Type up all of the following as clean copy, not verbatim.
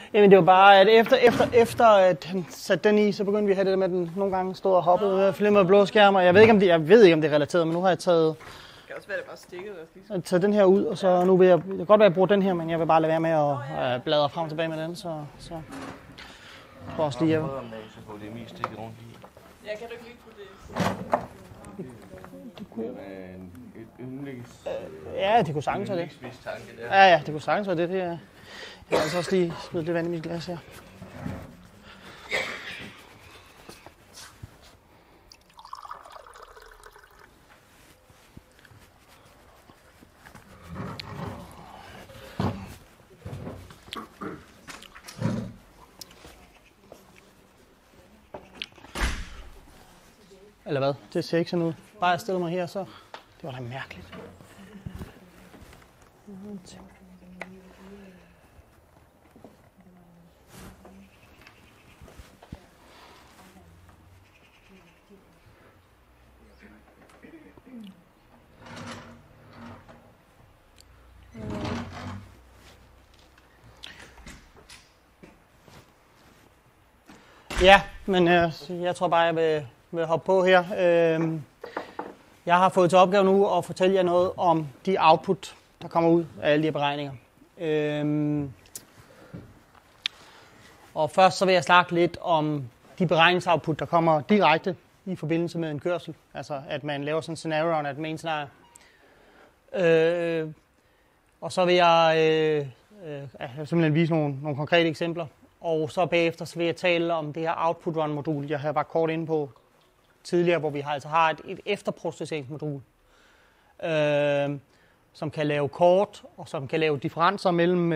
Jamen det var bare, at efter at han satte den i, så begyndte vi at have det der med, at den nogle gange stod og hoppede med flimrede blå skærmer. Jeg ved ikke, om det er relateret, men nu har jeg taget... Det kan også være, det bare stikket. Jeg taget den her ud, og så nu vil jeg... Det kan godt være, at jeg bruger den her, men jeg vil bare lade være med at bladre frem og tilbage med den, så... Jeg tror også lige, jeg... Ja, kan du ikke lige på det? Ja, det kunne sagtens være det. Ja, det kunne sagtens være det. Jeg har altså også lige smidt lidt vand i mit glas her. Eller hvad? Det ser ikke sådan ud. Bare jeg stiller mig her, så... Det var da mærkeligt. Ja, men jeg tror bare, jeg vil hoppe på her. Jeg har fået til opgave nu at fortælle jer noget om de output, der kommer ud af alle de her beregninger. Og først så vil jeg snakke lidt om de beregningsoutput, der kommer direkte i forbindelse med en kørsel. Altså at man laver sådan en scenario on at main scenario. Og så vil jeg simpelthen vise nogle konkrete eksempler. Og så bagefter så vil jeg tale om det her output run modul, jeg har bare kort inde på tidligere, hvor vi har et efterprocesseringsmodul, som kan lave kort, og som kan lave differencer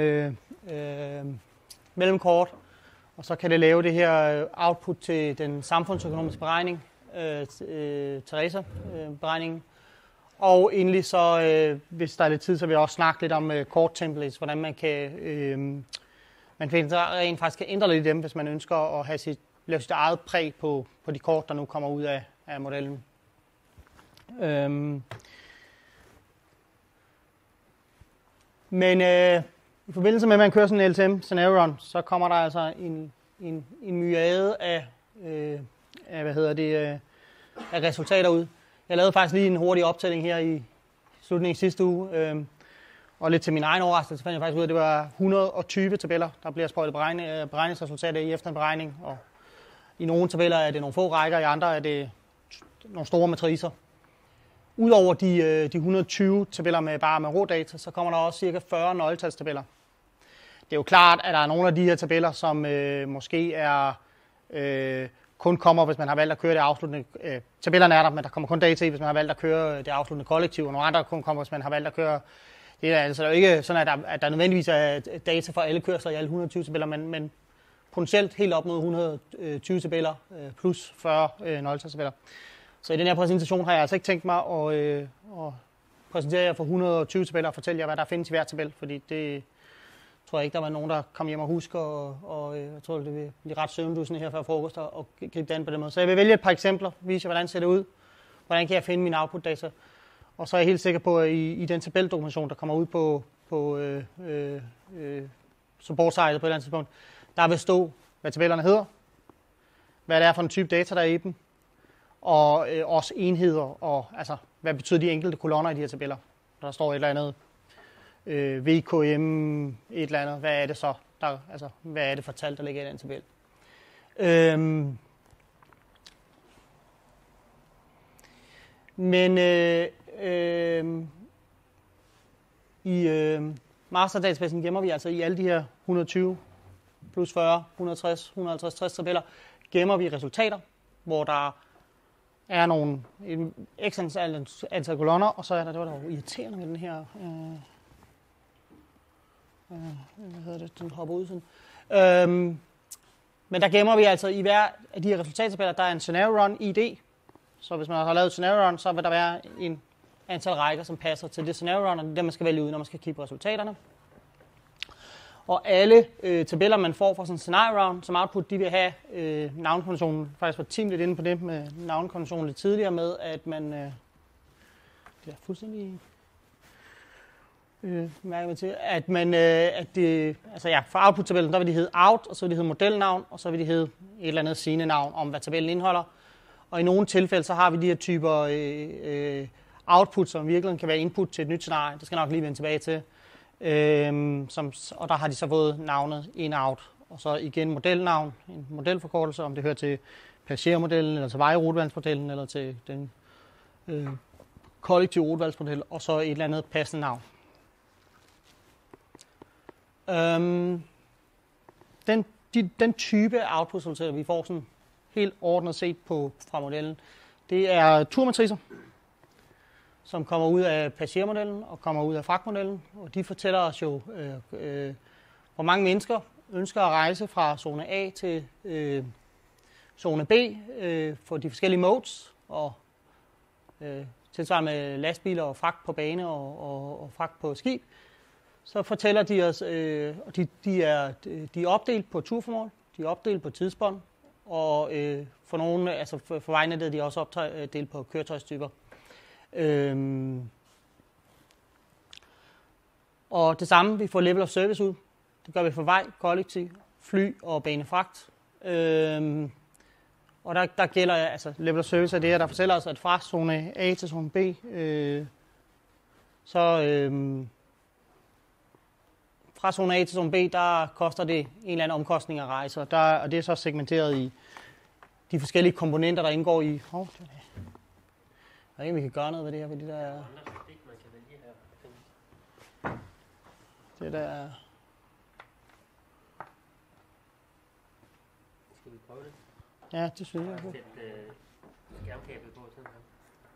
mellem kort, og så kan det lave det her output til den samfundsøkonomiske beregning, Teresa-beregningen. Og endelig så, hvis der er lidt tid, så vil jeg også snakke lidt om kort-templates, hvordan man kan rent faktisk kan ændre lidt i dem, hvis man ønsker at lave sit eget præg på de kort, der nu kommer ud af modellen. Men i forbindelse med, at man kører sådan en LTM scenario run, så kommer der altså en myriade af resultater ud. Jeg lavede faktisk lige en hurtig optælling her i slutningen af sidste uge. Og lidt til min egen overraskelse fandt jeg faktisk ud af, at det var 120 tabeller, der bliver sprøjtet beregningsresultater i efter en beregning. Og i nogle tabeller er det nogle få rækker, i andre er det nogle store matricer. Udover de 120 tabeller med rådata, så kommer der også cirka 40 nøgletalstabeller. Det er jo klart, at der er nogle af de her tabeller, som måske er kun kommer, hvis man har valgt at køre det afsluttende. Tabellerne er der, men der kommer kun data i, hvis man har valgt at køre det afsluttende kollektiv, og nogle andre kun kommer, hvis man har valgt at køre. Det er altså ikke sådan, at der nødvendigvis er data for alle kørsler i alle 120 tabeller, men potentielt helt op mod 120 tabeller plus 40 nøgletalstabeller. Så i den her præsentation har jeg altså ikke tænkt mig at præsentere jer for 120 tabeller og fortælle jer, hvad der findes i hver tabel, fordi det tror jeg ikke, der var nogen, der kom hjem og husker, og jeg tror, det vil blive ret søvndussende her før frokost og gribe det an på den måde. Så jeg vil vælge et par eksempler, vise jer, hvordan det ser det ud, hvordan kan jeg finde mine output-data, og så er jeg helt sikker på, at i den tabeldokumentation, der kommer ud på support-sitet på et eller andet tidspunkt, der vil stå, hvad tabellerne hedder, hvad det er for en type data, der er i dem, og også enheder, og altså, hvad betyder de enkelte kolonner i de her tabeller. Der står et eller andet VKM, et eller andet, hvad er det så, hvad er det for tal, der ligger i den tabel. Men i masterdatabasen gemmer vi altså i alle de her 120 plus 40, 160, 150, 60 tabeller, gemmer vi resultater, hvor der er en x antal kolonner, og så er det var jo irriterende med den her, den hopper ud sådan. Men der gemmer vi altså i hver af de her resultattabeller, der er en scenario run ID. Så hvis man har lavet et scenario run, så vil der være en antal rækker, som passer til det scenario run, og det er det, man skal vælge ud, når man skal kigge på resultaterne. Og alle tabeller, man får fra sådan en scenario run som output, de vil have navnekonventionen. Faktisk var Tim lidt inde på det med navnekonventionen lidt tidligere med, at man... det er fuldstændig... mærker man til, at man, for output-tabellen, der vil de hedde out, og så vil de hedde modelnavn, og så vil de hedde et eller andet sigende navn om, hvad tabellen indeholder. Og i nogle tilfælde, så har vi de her typer output, som virkelig kan være input til et nyt scenarie. Det skal jeg nok lige vende tilbage til. Og der har de så fået navnet in-out. Og så igen modelnavn, en modelforkortelse, om det hører til passagermodellen, eller til vejrutevalgsmodellen, eller til den kollektive rutevalgsmodel, og så et eller andet passende navn. Den type af output-resultater, vi får sådan helt ordnet set fra modellen, det er turmatricer, som kommer ud af passagermodellen og kommer ud af fragtmodellen, og de fortæller os jo, hvor mange mennesker ønsker at rejse fra zone A til zone B for de forskellige modes, og tilsvarende med lastbiler og fragt på bane og fragt på skib. Så fortæller de os, de er opdelt på turformål, de er opdelt på tidsbånd, og for nogle, altså for vejnettet, er de også opdelt på køretøjstyper. Og det samme, vi får level of service ud. Det gør vi for vej, kollektiv, fly og banefragt. Og der gælder, altså level of service er det her, der fortæller os, at fra zone A til zone B, fra zone A til zone B, der koster det en eller anden omkostning at rejse, og det er så segmenteret i de forskellige komponenter, der indgår i. Jeg ved ikke, om vi kan gøre noget ved det her, fordi der er. Det der. Skal vi prøve det? Ja, det synes jeg. Sæt skærmkabel på sådan her.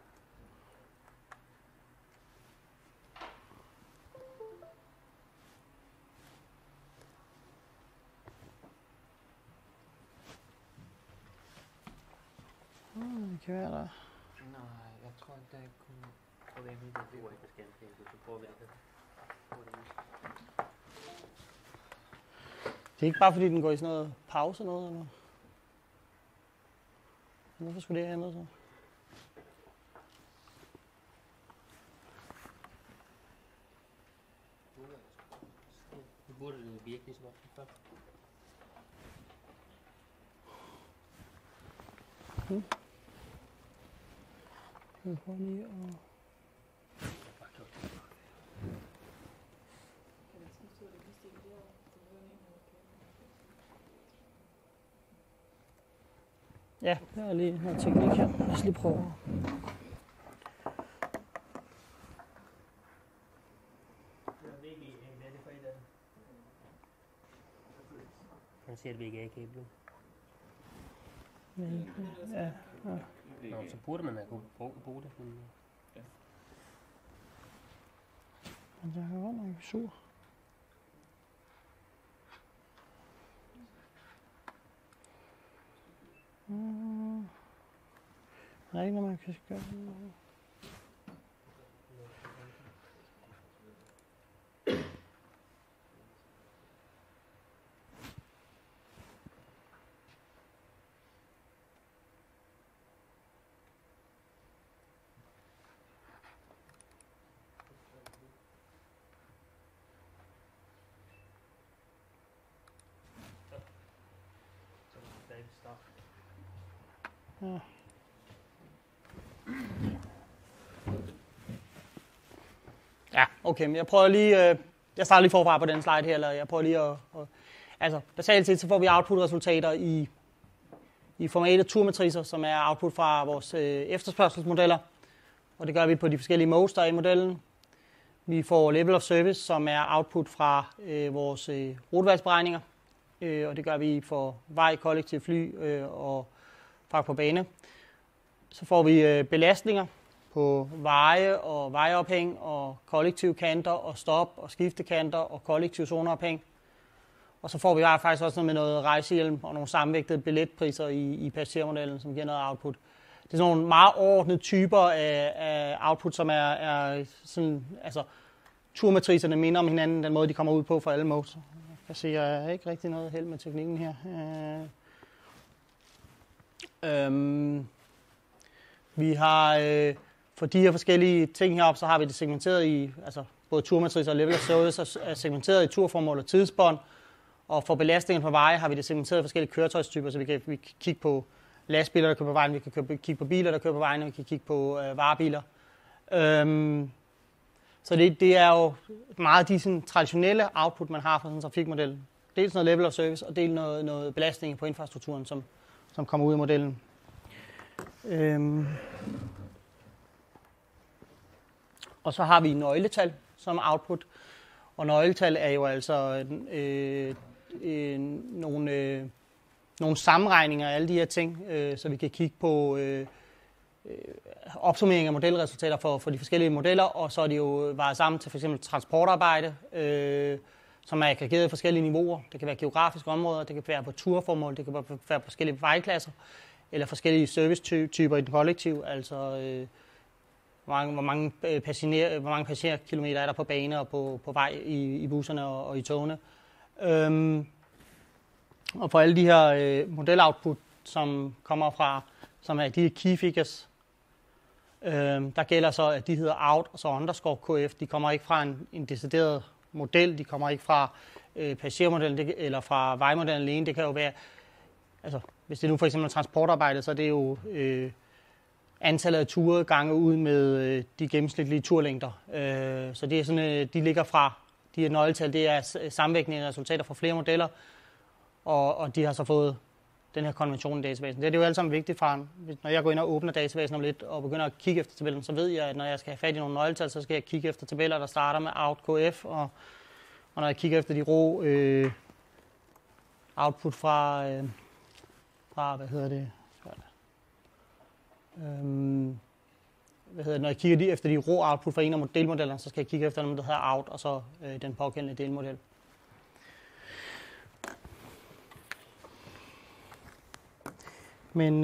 Det kan være der. Nej, jeg tror ikke, der kunne. Prøv at vende det. Det var ikke med skærmkabel, så prøv at vende det. Det er ikke bare fordi den går i sådan noget pause noget eller? Hvorfor skulle det have ændret sig? Nu burde det virkelig så godt før. Jeg prøver lige at. Ja, der er lige noget teknik her. Lad os lige prøve. Han ser et VGA-kabel. Ja. Nå, så burde man have kunne bruge det. Men jeg har godt nok sur. Der er ikke noget, man kan gøre. Ja. Ja, okay, men jeg prøver lige, jeg starter lige forfra på den slide her, eller jeg prøver lige altså basalt set, så får vi output-resultater i formatet turmatricer, som er output fra vores efterspørgselsmodeller, og det gør vi på de forskellige modes, der er i modellen. Vi får level of service, som er output fra vores rutevalgsberegninger, og det gør vi for vej, kollektiv, fly og fragt på bane. Så får vi belastninger på veje og vejeophæng og kollektive kanter og stop og skiftekanter og kollektive zoneophæng. Og så får vi faktisk også noget med noget rejsehjelm og nogle sammenvægtede billetpriser i passagermodellen, som giver noget output. Det er sådan nogle meget overordnede typer af output, som er sådan, altså turmatricerne minder om hinanden, den måde de kommer ud på for alle modes. Jeg kan se, jeg har ikke rigtig noget held med teknikken her. Vi har for de her forskellige ting heroppe, så har vi det segmenteret i, altså både turmatricer og level of service er segmenteret i turformål og tidsbånd. Og for belastningen på veje har vi det segmenteret i forskellige køretøjstyper, så vi kan kigge på lastbiler, der kører på vejen, vi kan kigge på biler, der kører på vejen, og vi kan kigge på varebiler. Så det er jo meget af de sådan, traditionelle output, man har fra sådan en trafikmodel. Dels noget level of service, og dels noget belastning på infrastrukturen, som kommer ud af modellen. Og så har vi nøgletal som output. Og nøgletal er jo altså nogle sammenregninger af alle de her ting, så vi kan kigge på opsummering af modelresultater for de forskellige modeller, og så er de jo vejet sammen til f.eks. transportarbejde, som er aggregeret i forskellige niveauer. Det kan være geografiske områder, det kan være på turformål, det kan være på forskellige vejklasser, eller forskellige servicetyper i den kollektiv, altså hvor mange passagerkilometer er der på bane og på vej i busserne og i togene. Og for alle de her modeloutput, som kommer fra, som er de key figures, der gælder så, at de hedder out og så underscore kf. De kommer ikke fra en decideret model, de kommer ikke fra passagermodellen eller fra vejmodellen alene. Det kan jo være, altså hvis det nu for eksempel er transportarbejde, så er det jo antallet af ture gange ud med de gennemsnitlige turlængder. Så det er sådan, de ligger fra, de her nøgletal, det er sammenvægning af resultater fra flere modeller, og de har så fået den her konvention i databasen. Det er jo alt sammen vigtigt fra, når jeg går ind og åbner databasen om lidt og begynder at kigge efter tabellen, så ved jeg, at når jeg skal have fat i nogle nøgletal, så skal jeg kigge efter tabeller, der starter med out.kf, og når jeg kigger efter de rå output fra når jeg kigger efter de rå output fra en af delmodellerne, så skal jeg kigge efter dem, der hedder out, og så den pågældende delmodel. Men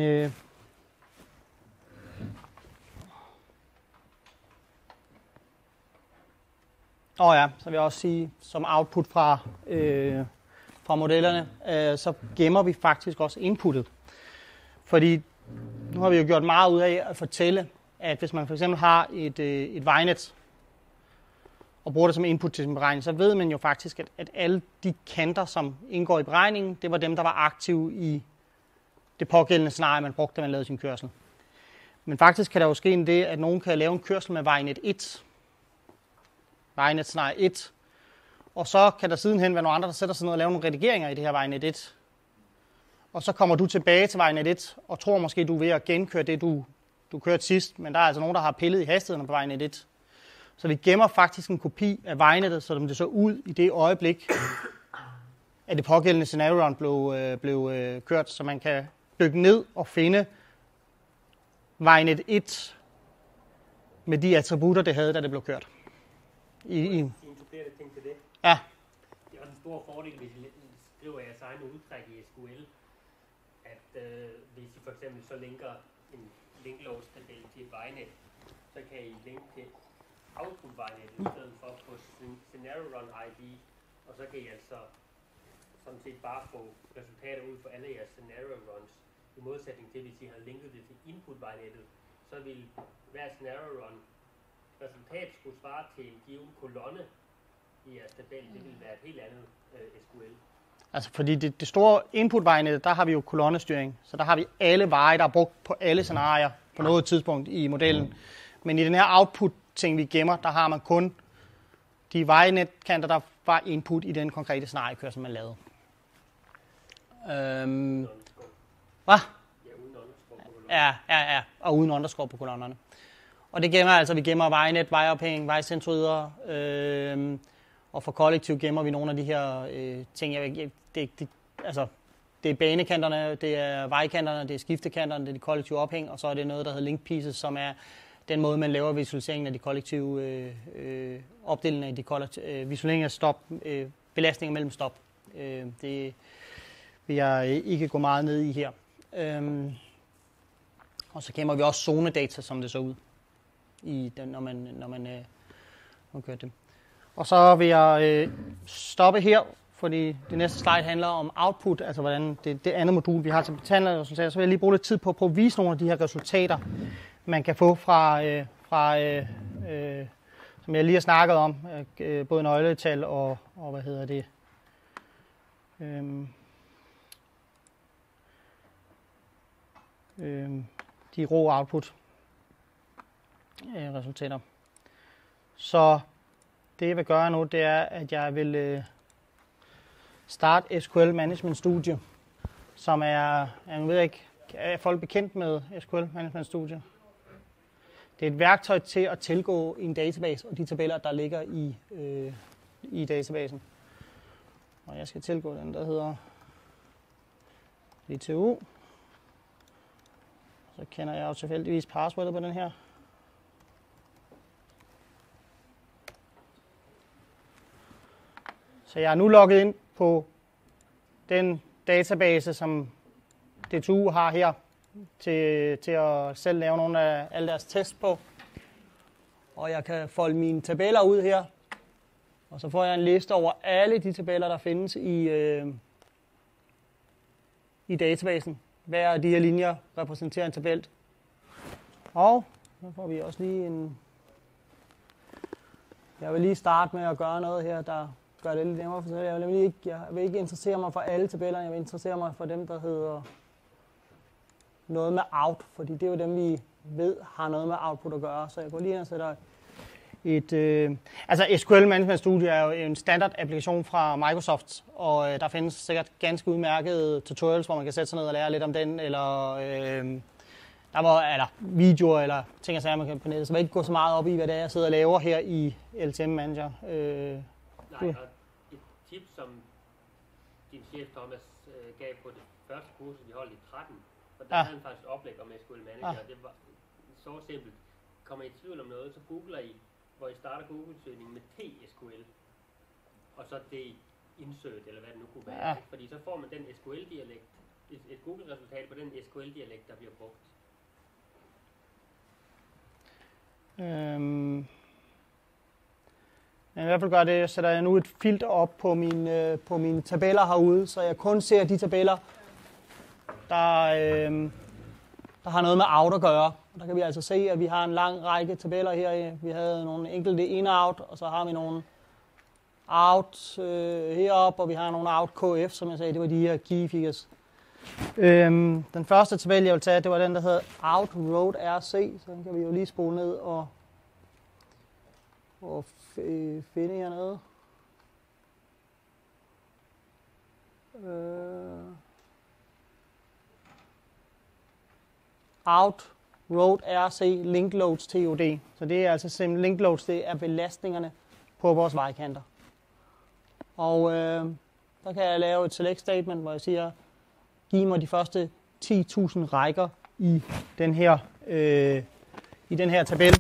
så vil jeg også sige, som output fra modellerne, så gemmer vi faktisk også inputtet. Fordi nu har vi jo gjort meget ud af at fortælle, at hvis man for eksempel har et vejnet og bruger det som input til sin beregning, så ved man jo faktisk, at alle de kanter, som indgår i beregningen, det var dem, der var aktive i det pågældende scenarie, man brugte, da man lavede sin kørsel. Men faktisk kan der jo ske det, at nogen kan lave en kørsel med vejnet 1, vejnet scenarie 1, og så kan der sidenhen være nogle andre, der sætter sig ned og laver nogle redigeringer i det her vejnet 1. Og så kommer du tilbage til vejnet 1, og tror måske, du er ved at genkøre det, du kørte sidst, men der er altså nogen, der har pillet i hastigheden på vejnet 1. Så vi gemmer faktisk en kopi af vejnettet, så det så ud i det øjeblik, at det pågældende scenario blev kørt, så man kan dykke ned og finde vejnet 1 med de attributter, det havde, da det blev kørt. En supplerende ting til det. Ja. Det er også en stor fordel, hvis I skriver jeres egne udtræk i SQL, at hvis I for eksempel så linker en linklovstabel til et vejnet, så kan I linke til output-vejnettet i stedet for på scenario run ID, og så kan I altså sådan set bare få resultater ud for alle jeres scenario runs. I modsætning til, hvis I har linket det til input-vejnettet, så vil hver scenario run resultat skulle svare til en given kolonne i jeres tabel. Det vil være et helt andet SQL. Altså fordi det store input-vejnet, der har vi jo kolonnestyring, så der har vi alle veje, der er brugt på alle scenarier på noget tidspunkt i modellen. Men i den her output-ting, vi gemmer, der har man kun de vejnetkanter, der var input i den konkrete scenariekørsel, man lavede. Hvad? Ja, og uden underscore på kolonnerne. Og det gemmer altså, vi gemmer vejnet, vejophæng, vejcentroider, og for kollektiv gemmer vi nogle af de her ting. Det er banekanterne, det er vejkanterne, det er skiftekanterne, det er de kollektive ophæng, og så er det noget, der hedder link pieces, som er den måde, man laver visualiseringen af de kollektive opdelinger af de kollektive, visualisering af stop, belastninger mellem stop. Det vil jeg ikke gå meget ned i her. Og så gemmer vi også zonedata, som det så ud, i den, når man gør det. Og så vil jeg stoppe her, fordi det næste slide handler om output, altså hvordan det andet modul, vi har til betalende resultater. Så vil jeg lige bruge lidt tid på at vise nogle af de her resultater, man kan få fra fra, som jeg lige har snakket om, både nøgletal og hvad hedder det, de rå output resultater. Så det jeg vil gøre nu, det er, at jeg vil starte SQL Management Studio, som er, jeg ved ikke, er folk bekendt med SQL Management Studio? Det er et værktøj til at tilgå en database og de tabeller, der ligger i databasen. Og jeg skal tilgå den, der hedder DTU. Så kender jeg jo tilfældigvis passwordet på den her. Så jeg er nu logget ind på den database, som DTU har her, til at selv lave nogle af alle deres tests på. Og jeg kan folde mine tabeller ud her. Og så får jeg en liste over alle de tabeller, der findes i databasen. Hver af de her linjer repræsenterer en tabel. Og så får vi også lige en... Jeg vil lige starte med at gøre noget her, der gør det lidt nemmere for sig. Jeg vil ikke interessere mig for alle tabellerne. Jeg vil interessere mig for dem, der hedder noget med out. Fordi det er jo dem, vi ved har noget med output at gøre. Så jeg går lige ind og sætter altså SQL Management Studio er jo en standard applikation fra Microsoft, og der findes sikkert ganske udmærkede tutorials, hvor man kan sætte sig ned og lære lidt om den, eller eller videoer, eller ting og sager, man kan på nettet. Så jeg vil ikke gå så meget op i, hvad det er, jeg sidder og laver her i LTM Manager. Nej, og et tip, som din chef Thomas gav på det første kursus, vi holdt i 13, og der havde han faktisk oplæg om SQL Manager, og det var så simpelt. Kommer I i tvivl om noget, så googler I, hvor I starter Google-søgningen med TSQL, og så det insert, eller hvad det nu kunne være. Ja. Fordi så får man den SQL-dialekt, et Google-resultat på den SQL-dialekt, der bliver brugt. Men i hvert fald gør det, sætter jeg nu et filter op på mine tabeller herude, så jeg kun ser de tabeller, der har noget med out at gøre. Og der kan vi altså se, at vi har en lang række tabeller her. Vi havde nogle enkelte in-out, og så har vi nogle out heroppe, og vi har nogle out KF, som jeg sagde, det var de her key figures. Den første tabel, jeg vil tage, det var den, der hedder out road RC, så den kan vi jo lige spole ned og finde hernede. Out road RC link loads TOD. Så det er altså simpelthen link loads, det er belastningerne på vores vejkanter. Og der kan jeg lave et select statement, hvor jeg siger, giv mig de første 10.000 rækker i den her tabel.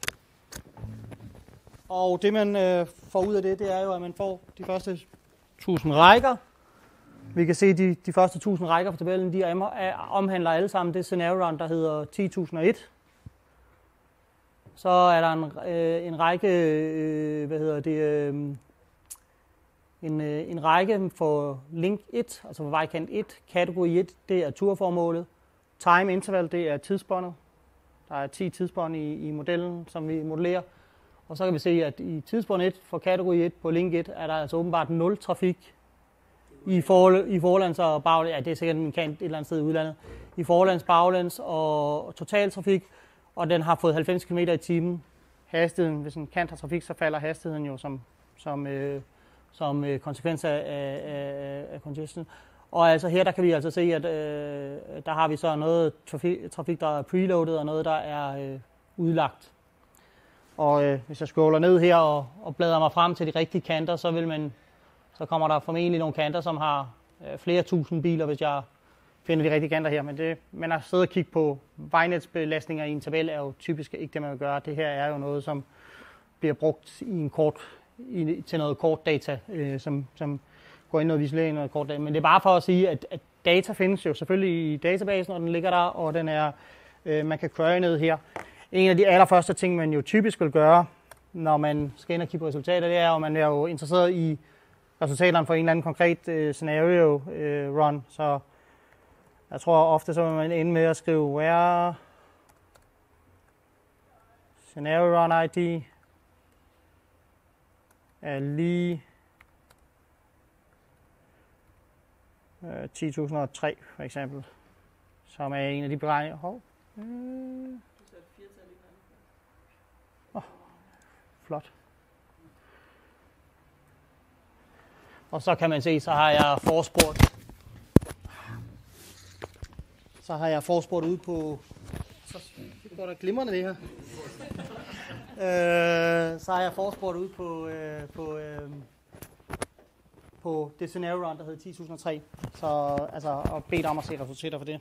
Og det man får ud af det er jo, at man får de første 1000 rækker. Vi kan se, at de første 1000 rækker på tabellen, de omhandler alle sammen det scenario run, der hedder 10.001. Så er der en række, en række for link 1, altså for vejkant 1. Kategori 1, det er turformålet. Time interval, det er tidsbåndet. Der er 10 tidsbånd i modellen, som vi modellerer. Og så kan vi se, at i tidsbånd 1 for kategori 1 på link 1, er der altså åbenbart 0 trafik i forlands og baglæns. Ja, det er sikkert en kant et eller andet sted i udlandet. I forlands, baglæns og totaltrafik. Og den har fået 90 km i timen. Hastigheden, hvis en kant har trafik, så falder hastigheden jo som konsekvens af congestion. Og altså her, der kan vi altså se, at der har vi så noget trafik, der er preloaded, og noget, der er udlagt. Og hvis jeg scroller ned her og bladrer mig frem til de rigtige kanter, så kommer der formentlig nogle kanter, som har flere tusind biler, hvis jeg finder de rigtige kanter her. Men det, man har siddet og kigget på vejnetsbelastninger i en tabel, er jo typisk ikke det, man vil gøre. Det her er jo noget, som bliver brugt til noget kort data, som går ind og visualiserer noget kort data. Men det er bare for at sige, at data findes jo selvfølgelig i databasen, og den ligger der, og den er, man kan query ned her. En af de allerførste ting, man jo typisk vil gøre, når man skal ind og kigge på resultater, det er, at man er jo interesseret i resultaterne for en eller anden konkret scenario run. Så jeg tror ofte, så vil man ende med at skrive where Scenario Run ID er lige 10.003 for eksempel, som er en af de beregninger. Du satte 4-tal i den. Flot. Og så kan man se, så har jeg forspurgt ude på, så går der glimrende det her. Så har jeg forspurgt ude på det scenario run, der hedder 10.003. Så altså, og bedt om at se resultater for det.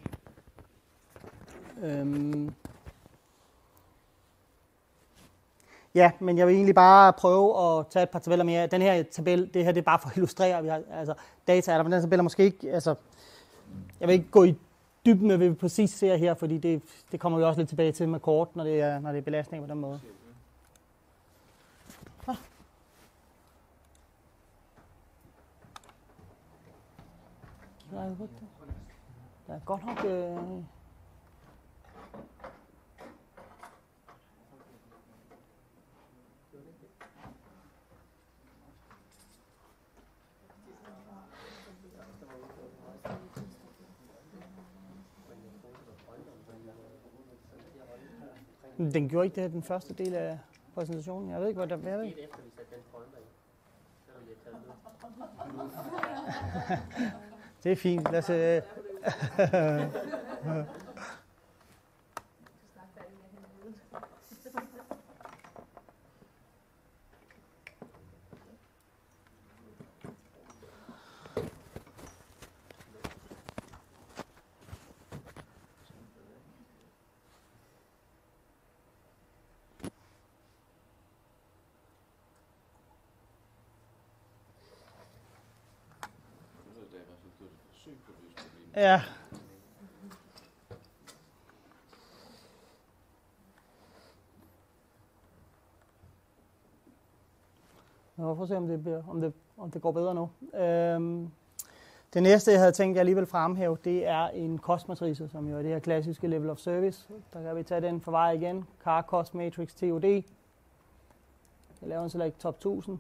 Ja, men jeg vil egentlig bare prøve at tage et par tabeller mere. Den her tabel, det her det er bare for at illustrere. Vi har, altså, data er der, men den tabel er måske ikke... Altså, jeg vil ikke gå i dybden med, hvad vi præcis ser her, fordi det kommer vi også lidt tilbage til med kort, når det er belastning på den måde. Der er godt nok... Den gjorde ikke det den første del af præsentationen. Jeg ved ikke, hvad der er. Det er fint. Lad os... Ja. Nå, for at se, om det går bedre nu. Det næste, jeg havde tænkt, jeg alligevel fremhæve, det er en kostmatrice, som jo er det her klassiske level of service. Der kan vi tage den for vej igen. Car Cost Matrix TOD. Jeg laver en select top 1000.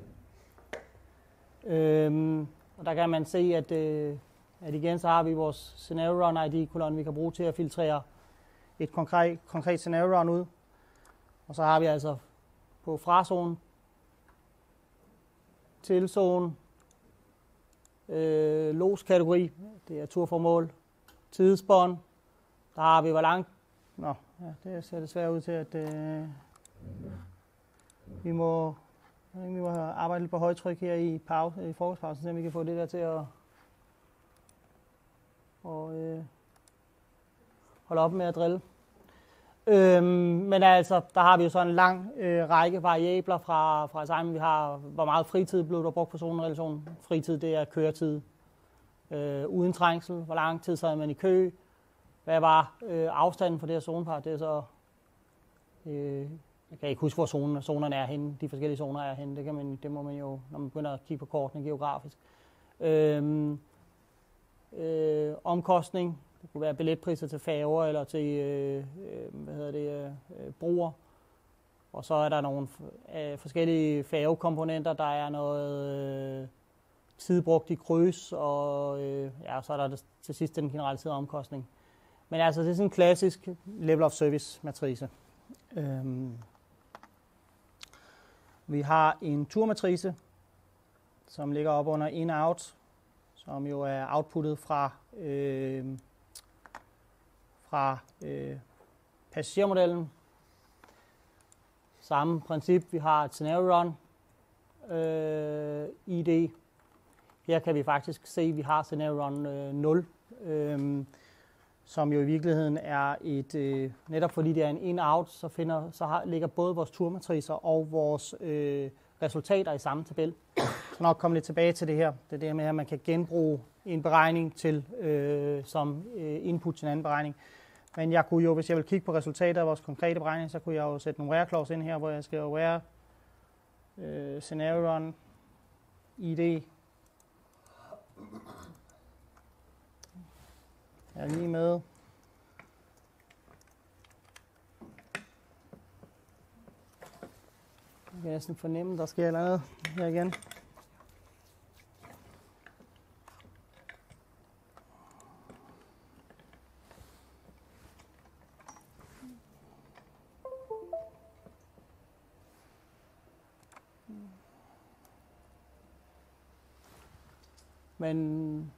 Og der kan man se, at igen så har vi vores scenario run ID-kolonne, vi kan bruge til at filtrere et konkret scenario run ud. Og så har vi altså på fra-zone, til-zone, los-kategori, det er turformål, tidsbånd, der har vi hvor langt. Nå, ja, det ser desværre ud til, at vi må arbejde lidt på højtryk her i frokostpausen, så vi kan få det der til at holde op med at drille. Men altså, der har vi jo så en lang række variabler fra sammen. Vi har, hvor meget fritid blev der brugt på zonerelationen. Fritid, det er køretid uden trængsel. Hvor lang tid sad man i kø? Hvad var afstanden for det her zonepar? Det er så... jeg kan ikke huske, hvor zonerne er henne. De forskellige zoner er henne. Det må man jo, når man begynder at kigge på kortene geografisk. Omkostning. Det kunne være billetpriser til færger eller til broer. Og så er der nogle forskellige færgekomponenter. Der er noget tid brugt i kryds, og så er der til sidst den generaliserede omkostning. Men altså, det er sådan en klassisk level of service matrice. Vi har en turmatrice, som ligger op under in-out, som jo er outputtet fra passagermodellen. Samme princip, vi har et scenario run ID. Her kan vi faktisk se, at vi har scenario run 0, som jo i virkeligheden er et, netop fordi det er en in-out, så ligger både vores turmatricer og vores resultater i samme tabel. Så nok komme lidt tilbage til det her. Det er det med, at man kan genbruge en beregning til som input til en anden beregning. Men jeg kunne jo, hvis jeg vil kigge på resultater af vores konkrete beregning, så kunne jeg jo sætte nogle where clause ind her, hvor jeg skal where scenario run ID. Jeg er lige med. Jeg kan næsten fornemme, der sker noget her igen. Men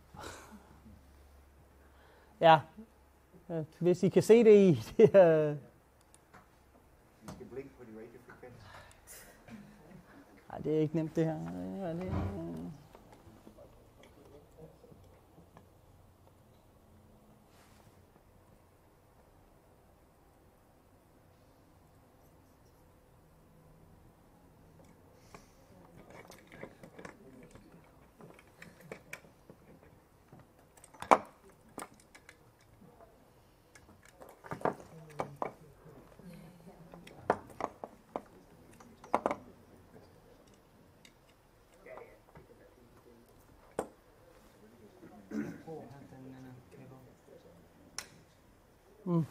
ja, hvis I kan se det i det her... Nej, det er ikke nemt det her. Mm.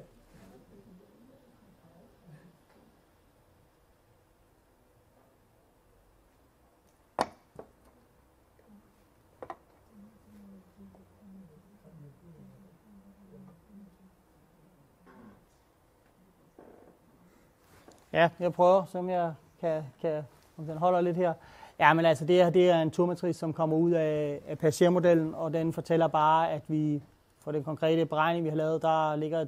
Ja, jeg prøver, som jeg kan om den holder lidt her. Ja, men altså det her, det er en turmatrice, som kommer ud af Paget-modellen, og den fortæller bare, at vi for den konkrete beregning, vi har lavet, der ligger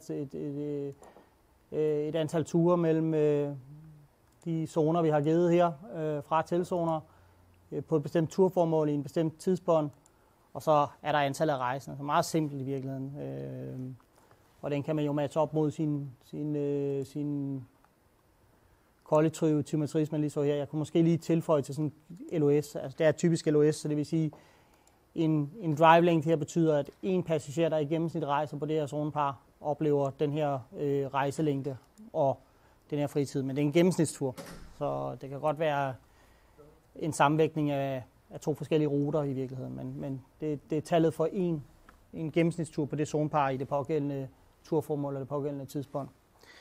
et antal ture mellem de zoner, vi har givet her, fra tilzoner, på et bestemt turformål i en bestemt tidspunkt, og så er der antallet af rejsende. Så meget simpelt i virkeligheden. Og den kan man jo matche op mod sin kollektiv matrice, man lige så her. Jeg kunne måske lige tilføje til sådan LOS. Altså det er typisk LOS, så det vil sige, en drive length her betyder, at en passager, der i gennemsnit rejser på det her zonepar, oplever den her rejselængde og den her fritid. Men det er en gennemsnitstur, så det kan godt være en sammenvægtning af to forskellige ruter i virkeligheden. Men det er tallet for en gennemsnitstur på det zonepar i det pågældende turformål eller det pågældende tidspunkt.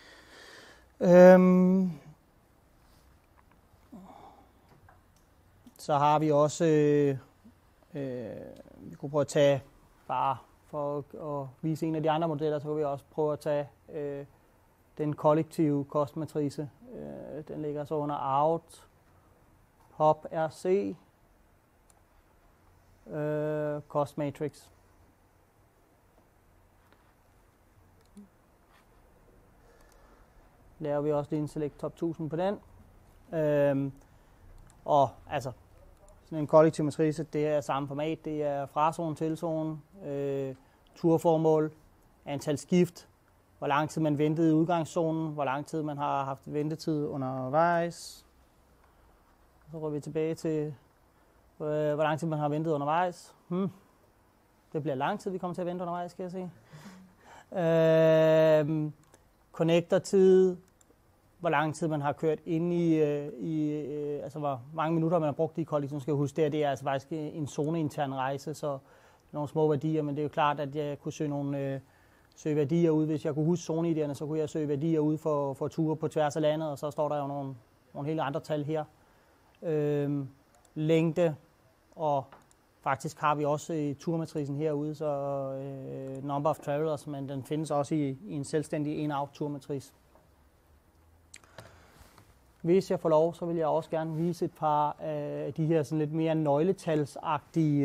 Så har vi også, vi kunne prøve at tage, bare for at vise en af de andre modeller, så kan vi også prøve at tage den kollektive kostmatrice. Den ligger så under out, hop RC, cost matrix. Laver vi også lige en select top 1000 på den. Og altså, sådan en kollektiv matrice, det er samme format. Det er fra zone til zone, turformål, antal skift, hvor lang tid man ventede i udgangszonen, hvor lang tid man har haft ventetid undervejs. Så går vi tilbage til, hvor lang tid man har ventet undervejs. Det bliver lang tid, vi kommer til at vente undervejs, skal jeg se. Connector-tid, hvor lang tid man har kørt ind altså hvor mange minutter man har brugt i kollektiv, skal jeg huske, det er altså faktisk en zoneintern rejse, så nogle små værdier, men det er jo klart, at jeg kunne søge værdier ud. Hvis jeg kunne huske zoneideerne, så kunne jeg søge værdier ud for ture på tværs af landet, og så står der jo nogle helt andre tal her. Længde, og faktisk har vi også i turmatricen herude, så number of travelers, men den findes også i en selvstændig in-out turmatrice. Hvis jeg får lov, så vil jeg også gerne vise et par af de her sådan lidt mere nøgletalsagtige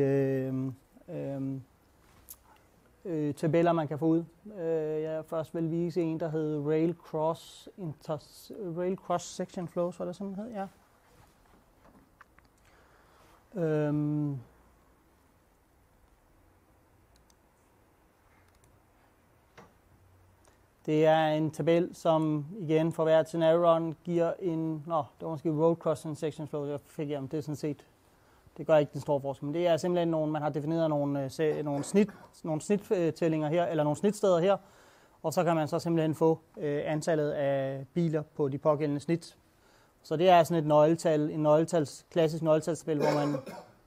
tabeller, man kan få ud. Jeg først vil vise en, der hedder Rail Cross Section Flows, var det sådan, hed? Ja. Det er en tabel, som igen for hvert scenario run giver en, det var måske road crossing section flow, jeg fik hjem, det er sådan set, det gør ikke den store forskel, men det er simpelthen man har defineret nogle snittællinger her, eller nogle snitsteder her, og så kan man så simpelthen få antallet af biler på de pågældende snit. Så det er sådan et klassisk nøgletalstabel, hvor man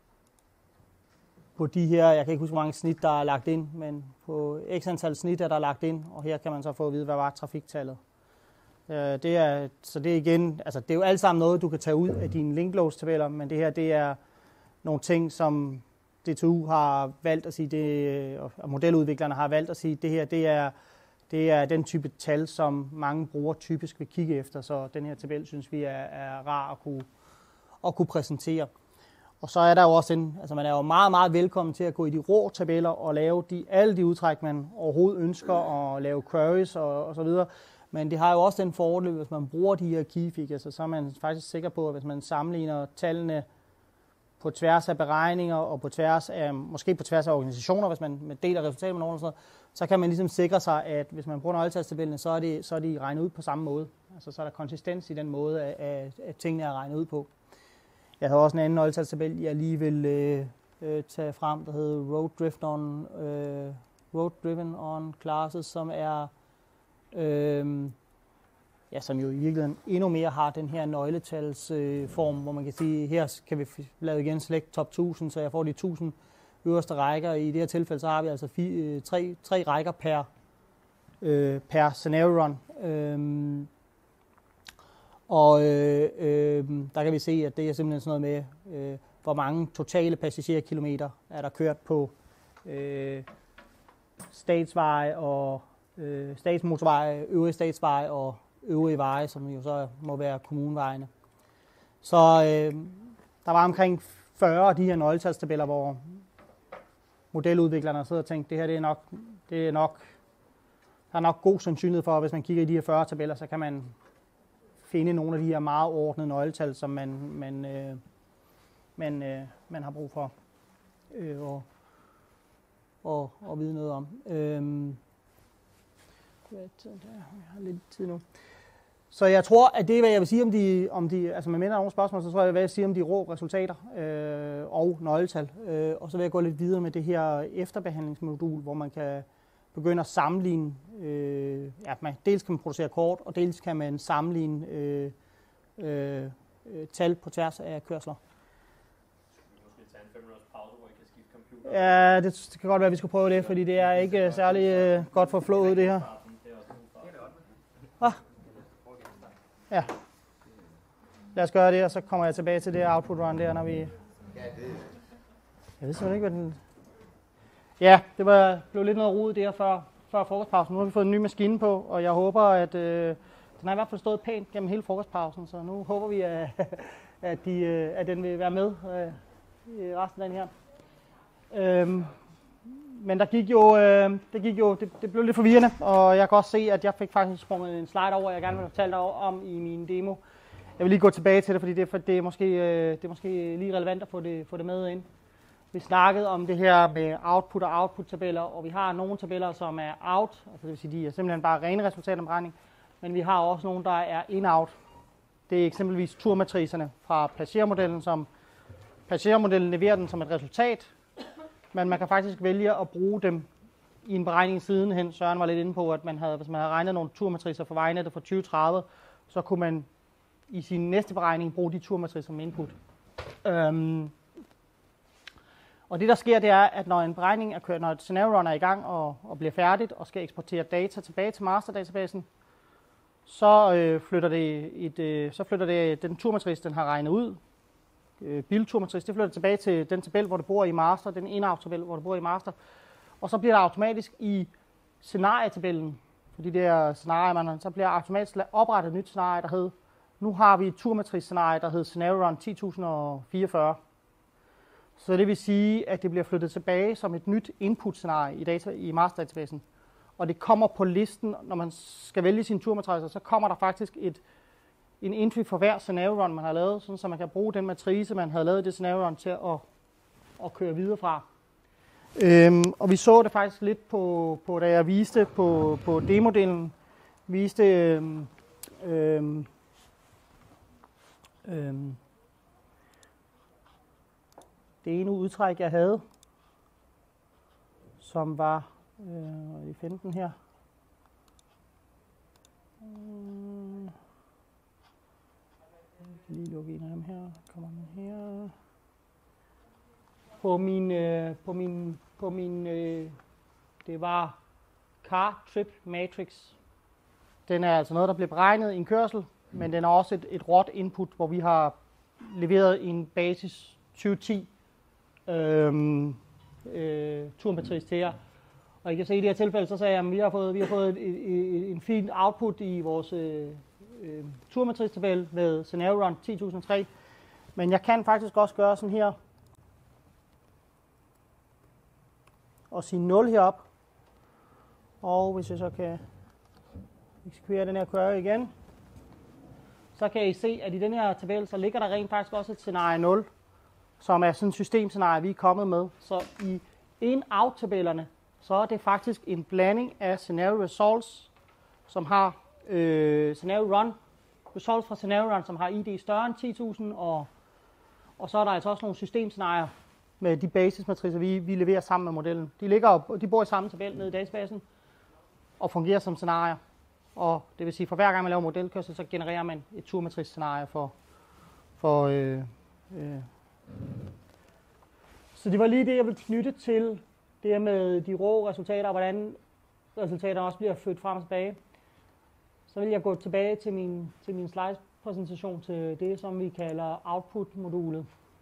på de her, jeg kan ikke huske, hvor mange snit, der er lagt ind, men på x antal snit er der lagt ind, og her kan man så få at vide, hvad var trafiktallet. Så det er igen, altså det er jo alt sammen noget, du kan tage ud af dine linkloadstabeller, men det her, det er nogle ting, som DTU har valgt at sige, og modeludviklerne har valgt at sige, det her, det er den type tal, som mange brugere typisk vil kigge efter, så den her tabel synes vi er rar at kunne præsentere. Og så er der jo også altså man er jo meget, meget velkommen til at gå i de rå tabeller og lave alle de udtræk, man overhovedet ønsker, og lave queries og så videre. Men det har jo også den fordel, hvis man bruger de her key figures, så er man faktisk sikker på, at hvis man sammenligner tallene på tværs af beregninger og måske på tværs af organisationer, hvis man deler resultater med nogen, så kan man ligesom sikre sig, at hvis man bruger nøgletalstabellerne, så er de regnet ud på samme måde. Altså så er der konsistens i den måde, at tingene er regnet ud på. Jeg havde også en anden nøgletalstabel, jeg lige vil tage frem, der hedder Road Driven on Classes, som er som jo i virkeligheden endnu mere har den her nøgletalsform, hvor man kan sige, her kan vi lave igen select top 1000, så jeg får de 1000 øverste rækker. I det her tilfælde, så har vi altså tre rækker per scenario run. Der kan vi se, at det er simpelthen sådan noget med, hvor mange totale passagerkilometer er der kørt på statsveje og statsmotorveje, øvrige statsveje og øvrige veje, som jo så må være kommunevejene. Så der var omkring 40 af de her nøgletalstabeller, hvor modeludviklerne sidder og tænkte, det her der er nok god sandsynlighed for, at hvis man kigger i de her 40 tabeller, så kan man finde nogle af de her meget ordnede nøgletal, som man har brug for at vide noget om. Jeg har lidt tid nu. Så jeg tror, at det er, hvad jeg vil sige om de altså med mindre nogle spørgsmål, så tror jeg, hvad jeg vil sige om de rå resultater og nøgletal. Og så vil jeg gå lidt videre med det her efterbehandlingsmodul, hvor man kan begynde at sammenligne, dels kan man producere kort, og dels kan man sammenligne tal på tværs af kørsler. Ja, det kan godt være, at vi skal prøve det, fordi det er ikke særlig godt for flowet, det her. Ja. Lad os gøre det, og så kommer jeg tilbage til det output run der, når vi... Jeg ved simpelthen ikke, hvad den... Ja, det blev lidt noget rodet der før frokostpausen. Nu har vi fået en ny maskine på, og jeg håber, at den har i hvert fald stået pænt gennem hele frokostpausen, så nu håber vi, at den vil være med i resten af den her. Men det blev lidt forvirrende, og jeg kan også se, at jeg fik faktisk sprunget en slide over, jeg gerne vil fortælle dig om i min demo. Jeg vil lige gå tilbage til det, fordi det er måske lige relevant at få det med ind. Vi snakkede om det her med output og output-tabeller, og vi har nogle tabeller, som er out, altså det vil sige, de er simpelthen bare rene resultater af beregning, men vi har også nogle, der er in-out. Det er eksempelvis turmatricerne fra passagermodellen, som passagermodellen leverer den som et resultat, men man kan faktisk vælge at bruge dem i en beregning sidenhen. Søren var lidt inde på, at hvis man havde regnet nogle turmatricer for vejnettet for 2030, så kunne man i sin næste beregning bruge de turmatricer som input. Og det der sker, det er, at når en beregning er kørt, når et scenario run er i gang og bliver færdigt og skal eksportere data tilbage til masterdatabasen, så flytter det den turmatrice, den har regnet ud, bilturmatrice, det flytter tilbage til den tabel, hvor det bor i master, den in-out-tabel, hvor det bor i master, og så bliver der automatisk i scenarietabellen, for de der scenarier, så bliver automatisk oprettet et nyt scenarie, der hedder, nu har vi et turmatrice-scenarie, der hedder Scenario Run 10.044. Så det vil sige, at det bliver flyttet tilbage som et nyt input-scenarie i masterdatabasen. Og det kommer på listen, når man skal vælge sine turmatricer, så kommer der faktisk en entry for hver scenario run, man har lavet, sådan, så man kan bruge den matrice, man havde lavet i det scenario run til at køre videre fra. Og vi så det faktisk lidt på da jeg viste på demodelen, det ene udtræk, jeg havde, som var i 15 her. Lige lukke en af dem her. Kommer den her. På min det var car trip matrix. Den er altså noget, der bliver beregnet i en kørsel, men den er også et råt input, hvor vi har leveret en basis 2010 turmatrice til jer. Og I kan se i det her tilfælde, så sagde jeg, at vi har fået en fin output i vores turmatrice-tabel med Scenario Run 10.003. Men jeg kan faktisk også gøre sådan her og sige 0 herop. Og hvis jeg så kan eksekvere den her query igen, så kan I se, at i den her tabel, så ligger der rent faktisk også et scenarie 0, som er sådan et systemscenarie, vi er kommet med. Så i in-out-tabellerne, så er det faktisk en blanding af scenario results, som har scenario run, results fra scenario run, som har ID større end 10.000, og så er der altså også nogle systemscenarier med de basismatricer, vi leverer sammen med modellen. De bor i samme tabel nede i databasen og fungerer som scenarier. Og det vil sige, for hver gang man laver modelkørsel, så genererer man et turmatrice-scenarie Så det var lige det, jeg ville knytte til det med de rå resultater, og hvordan resultaterne også bliver født frem og tilbage. Så vil jeg gå tilbage til min slides-præsentation til det, som vi kalder output-modulet.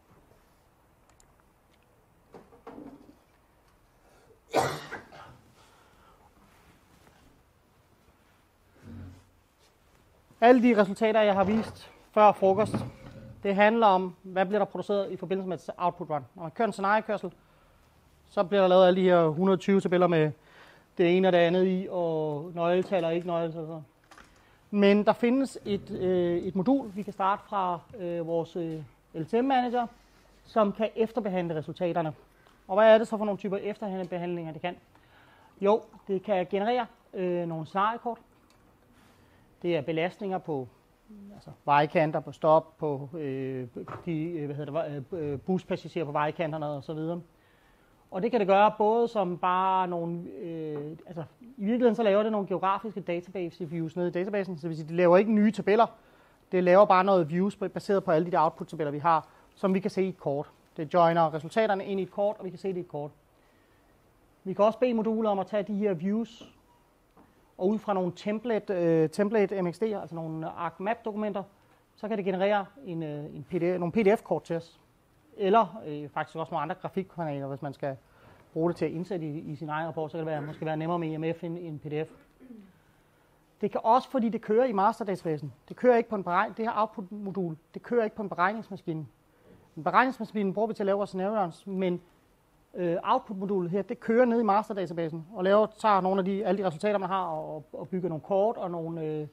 Alle de resultater, jeg har vist før frokost, det handler om, hvad bliver der produceret i forbindelse med et output run. Når man kører en scenariekørsel, så bliver der lavet alle de her 120 tabeller med det ene og det andet i, og nøgletal og ikke nøgletal. Men der findes et modul, vi kan starte fra vores LTM-manager, som kan efterbehandle resultaterne. Og hvad er det så for nogle typer efterbehandlinger, det kan? Jo, det kan generere nogle scenariekort. Det er belastninger på vejkanter, på stop, på buspassagerer på vejkanterne og så videre. Og det kan det gøre både som bare nogle, i virkeligheden så laver det nogle geografiske database views nede i databasen, så det vil sige, det laver ikke nye tabeller, det laver bare noget views baseret på alle de der output-tabeller, vi har, som vi kan se i et kort. Det joiner resultaterne ind i et kort, og vi kan se det i et kort. Vi kan også bede modulet om at tage de her views, og ud fra nogle template MXD, altså nogle ArcMap-dokumenter, så kan det generere nogle PDF-kort til os. Eller faktisk også nogle andre grafikkanaler, hvis man skal bruge det til at indsætte i sin egen rapport, så kan det måske være nemmere med IMF end en PDF. Det kan også, fordi det kører i masterdatabasen. Det kører ikke på det her output-modul, det kører ikke på en beregningsmaskine. En beregningsmaskine bruger vi til at lave vores scenarios, men output-modulet her, det kører ned i masterdatabasen og tager nogle af alle de resultater, man har, og bygger nogle kort og nogle,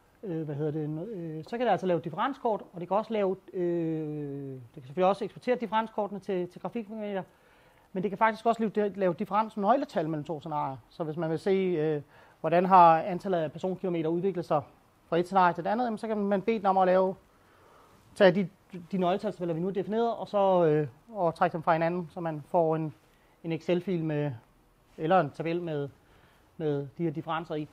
så kan det altså lave differenskort, og det kan også lave, det kan selvfølgelig også eksportere differenskortene til grafikformater, men det kan faktisk også lave differensnøgletal mellem to scenarier. Så hvis man vil se, hvordan har antallet af personkilometer udviklet sig fra et scenarie til det andet, så kan man bede den om at tage de nøgletalstabeller, vi nu har defineret, og så og trække dem fra hinanden, så man får en Excel-fil eller en tabel med de her differencer i.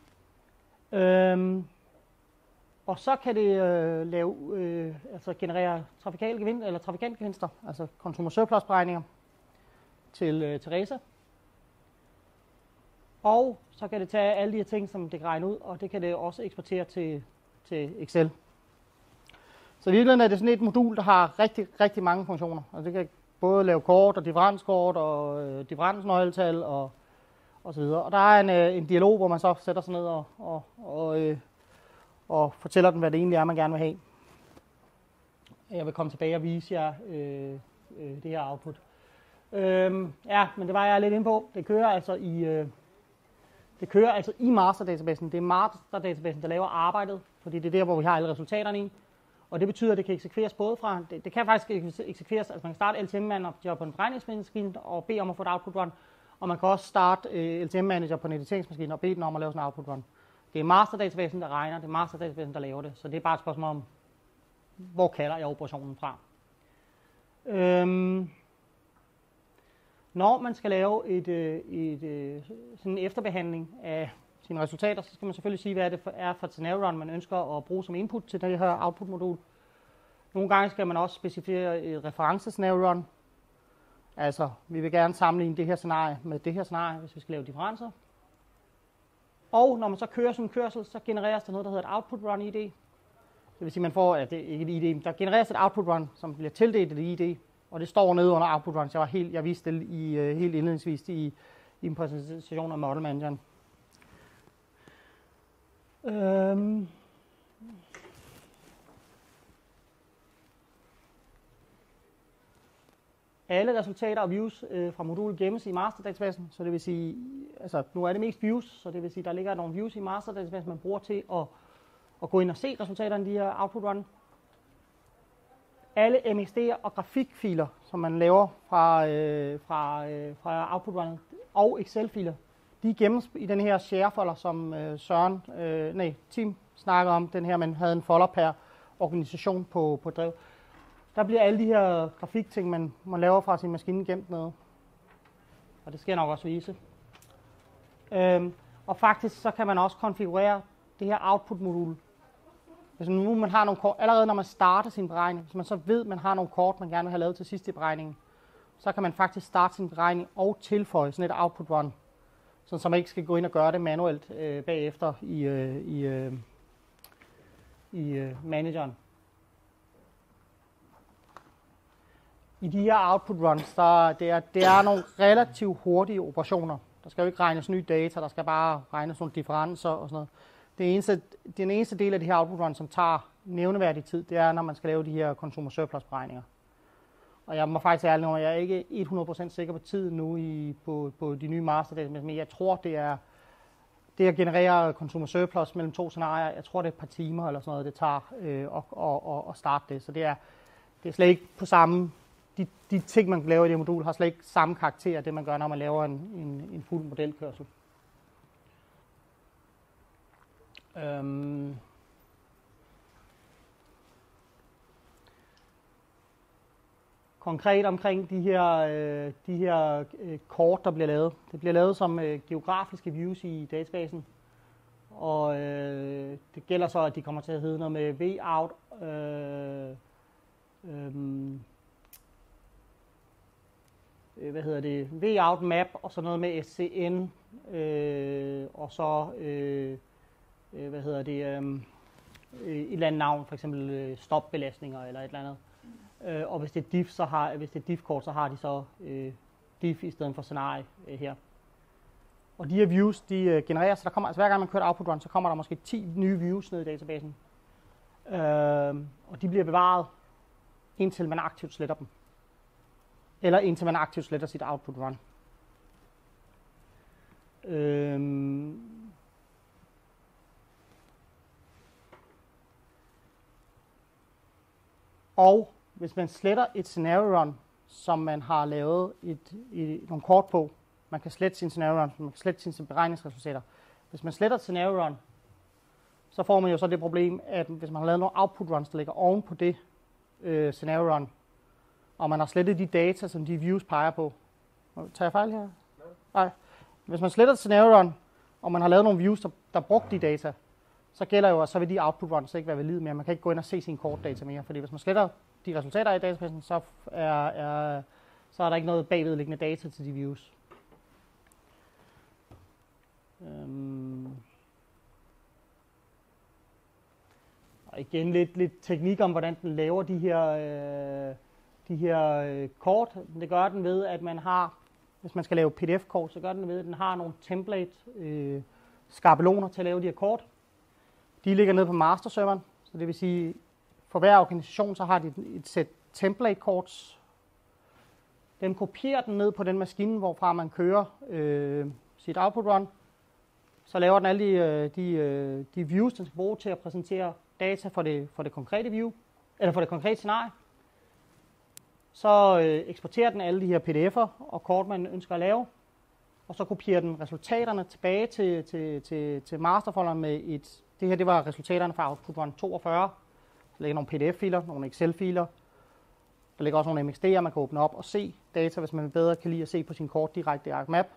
Og så kan det generere trafikantgevinster, altså consumer surplus beregninger til Teresa. Og så kan det tage alle de her ting, som det kan regne ud, og det kan det også eksportere til Excel. Så i virkeligheden er det sådan et modul, der har rigtig, rigtig mange funktioner. Og det kan både lave kort og differenskort og differensnøgletal og så videre. Og der er en dialog, hvor man så sætter sig ned og fortæller den, hvad det egentlig er, man gerne vil have. Jeg vil komme tilbage og vise jer det her output. Men det var jeg lidt inde på. Det kører altså i masterdatabasen. Det er masterdatabasen, der laver arbejdet, fordi det er der, hvor vi har alle resultaterne i. Og det betyder, at det kan eksekveres både fra, det kan faktisk eksekveres, altså man kan starte LTM-manager på en beregningsmaskine og bede om at få et output run, og man kan også starte LTM-manager på en editeringsmaskine og bede den om at lave sådan en output run. Det er masterdatabasen, der regner, det er masterdatabasen, der laver det, så det er bare et spørgsmål om, hvor kalder jeg operationen fra. Når man skal lave sådan en efterbehandling af sine resultater, så skal man selvfølgelig sige, hvad det er for et scenario run, man ønsker at bruge som input til det her output-modul. Nogle gange skal man også specificere et reference-scenario run. Altså, vi vil gerne sammenligne det her scenarie med det her scenarie, hvis vi skal lave differencer. Og når man så kører sådan en kørsel, så genereres der noget, der hedder et output run ID. Det vil sige, man får, at det ikke et ID, der genereres et output run, som bliver tildelt et ID, og det står nede under output runs. Jeg viste det helt indledningsvis i en præsentation af Model Manageren. Alle resultater og views fra modulet gemmes i masterdatabasen, så det vil sige, altså nu er det mest views, så det vil sige, der ligger nogle views i masterdatabasen, man bruger til at gå ind og se resultaterne af de her output run. Alle MXD'er og grafikfiler, som man laver fra output run og Excel-filer, de gemmes i den her share-folder, som Tim snakker om, den her, man havde en folder per organisation på drev. Der bliver alle de her grafikting, man laver fra sin maskine, gemt nede. Og det skal jeg nok også vise. Og faktisk så kan man også konfigurere det her output-modul. Hvis nu man har nogle kort, allerede når man starter sin beregning, hvis man så ved, at man har nogle kort, man gerne vil have lavet til sidst i beregningen, så kan man faktisk starte sin beregning og tilføje sådan et output run, så man ikke skal gå ind og gøre det manuelt bagefter i manageren. I de her output runs, det er nogle relativt hurtige operationer. Der skal jo ikke regnes nye data, der skal bare regnes nogle differencer og sådan noget. Den eneste del af de her output runs, som tager nævneværdig tid, det er, når man skal lave de her consumer surplus beregninger. Og jeg må faktisk ærlig om, at jeg er ikke 100% sikker på tiden nu på de nye masterdata, men jeg tror, det er det at generere consumer surplus mellem to scenarier. Jeg tror, det er et par timer eller sådan noget, det tager at starte det. Så det er slet ikke på samme. De ting, man laver i det modul, har slet ikke samme karakter af det, man gør, når man laver en fuld modelkørsel. Konkret omkring de her kort, der bliver lavet. Det bliver lavet som geografiske views i databasen. Og det gælder så, at de kommer til at hedde noget med vout, vout map og så noget med SCN, og så et eller andet navn, for eksempel stopbelastninger eller et eller andet. Og hvis det er diff, hvis det er diff-kort, så har de så diff i stedet for scenarie her. Og de her views, de genereres, så der kommer, altså hver gang man kører et output run, så kommer der måske 10 nye views ned i databasen. Og de bliver bevaret, indtil man aktivt sletter dem. Eller indtil man aktivt sletter sit output run. Og hvis man sletter et scenario run, som man har lavet nogle kort på, man kan slette sin scenario run, man kan slette sine beregningsresultater. Hvis man sletter et scenario run, så får man jo så det problem, at hvis man har lavet nogle output runs, der ligger oven på det scenario run, og man har slettet de data, som de views peger på. Tager jeg fejl her? Nej. Hvis man sletter et scenario run, og man har lavet nogle views, der brugte de data, så gælder jo, at så vil de output runs ikke være valide mere. Man kan ikke gå ind og se sine kortdata mere, fordi hvis man sletter de resultater i databasen, så er der ikke noget bagvedliggende data til de views. Og igen lidt teknik om, hvordan den laver de her kort. Det gør den ved, at man har, hvis man skal lave PDF-kort, så gør den ved, at den har nogle template skabeloner til at lave de her kort. De ligger nede på masterserveren, så det vil sige, for hver organisation, så har de et sæt template-korts. Den kopierer den ned på den maskine, hvorfra man kører sit output run. Så laver den alle de views, den skal bruge til at præsentere data for det konkrete view, eller for det konkrete scenarie. Så eksporterer den alle de her pdf'er og kort, man ønsker at lave. Og så kopierer den resultaterne tilbage til masterfolderen med et. Det her, det var resultaterne fra output run 42. Der ligger nogle pdf-filer, nogle Excel-filer. Der ligger også nogle MXD'er, man kan åbne op og se data, hvis man bedre kan lide at se på sin kort direkte i ArcMap.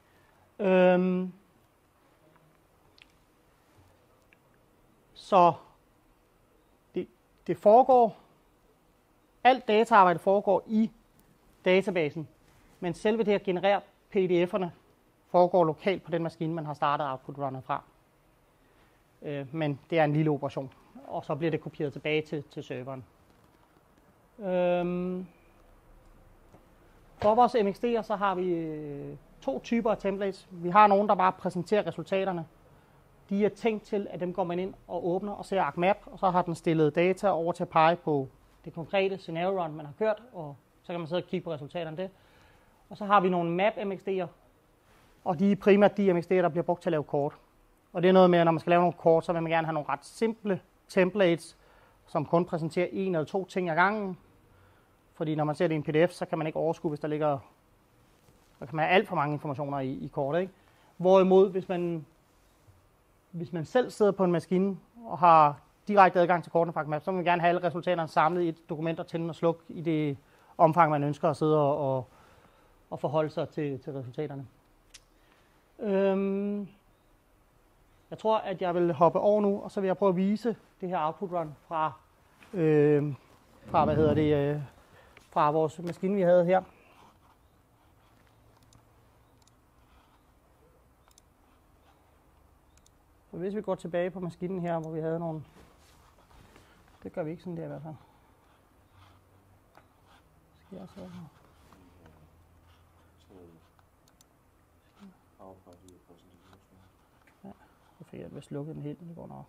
Så det foregår, alt dataarbejde foregår i databasen, men selve det at generere pdf'erne foregår lokalt på den maskine, man har startet output runnet fra. Men det er en lille operation, og så bliver det kopieret tilbage til serveren. For vores MXD'er så har vi 2 typer af templates. Vi har nogle, der bare præsenterer resultaterne. De er tænkt til, at dem går man ind og åbner og ser ArcMap, og så har den stillet data over til at pege på det konkrete scenario run, man har kørt, og så kan man sidde og kigge på resultaterne af det. Og så har vi nogle map MXD'er, og de er primært de MXD'er, der bliver brugt til at lave kort. Og det er noget med, at når man skal lave nogle kort, så vil man gerne have nogle ret simple templates, som kun præsenterer 1 eller 2 ting ad gangen. Fordi når man ser det i en PDF, så kan man ikke overskue, hvis der ligger, så kan man have alt for mange informationer i kortet, ikke? Hvorimod, hvis man selv sidder på en maskine og har direkte adgang til kortene fra ArcMap, så vil man gerne have alle resultaterne samlet i et dokument og tænde og slukke i det omfang, man ønsker at sidde og forholde sig til resultaterne. Jeg tror, at jeg vil hoppe over nu, og så vil jeg prøve at vise det her output run fra fra vores maskine, vi havde her. Så hvis vi går tilbage på maskinen her, hvor vi havde nogle... Det gør vi ikke sådan der i hvert fald. Skal jeg så her? Ja, så fik jeg vist lukket den helt, det går nok.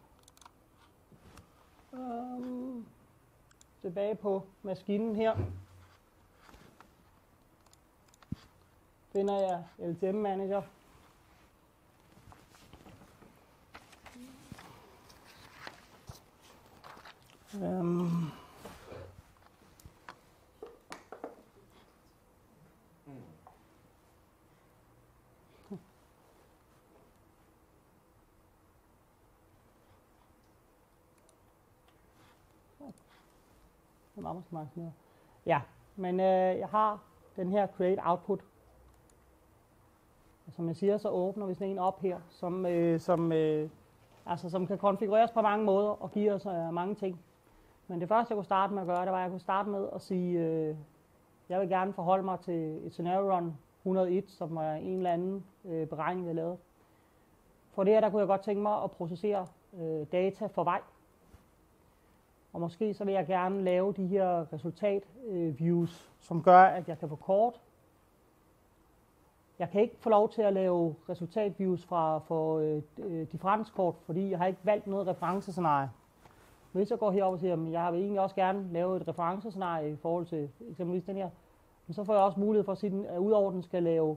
Tilbage på maskinen her. Finder jeg LTM Manager. Ja, men jeg har den her Create Output. Og som jeg siger, så åbner vi sådan en op her, som kan konfigureres på mange måder og give os mange ting. Men det første, jeg kunne starte med at gøre, det var, at jeg kunne starte med at sige, jeg vil gerne forholde mig til et scenario run 101, som var en eller anden beregning, vi havde lavet. For det her, der kunne jeg godt tænke mig at processere data for vej. Og måske så vil jeg gerne lave de her resultat-views, som gør, at jeg kan få kort. Jeg kan ikke få lov til at lave resultat-views for differenskort, fordi jeg har ikke valgt noget referencescenarie. Hvis jeg går herop og siger, at jeg vil egentlig også gerne lave et referencescenarie i forhold til eksempelvis den her, men så får jeg også mulighed for at sige, at udover den skal lave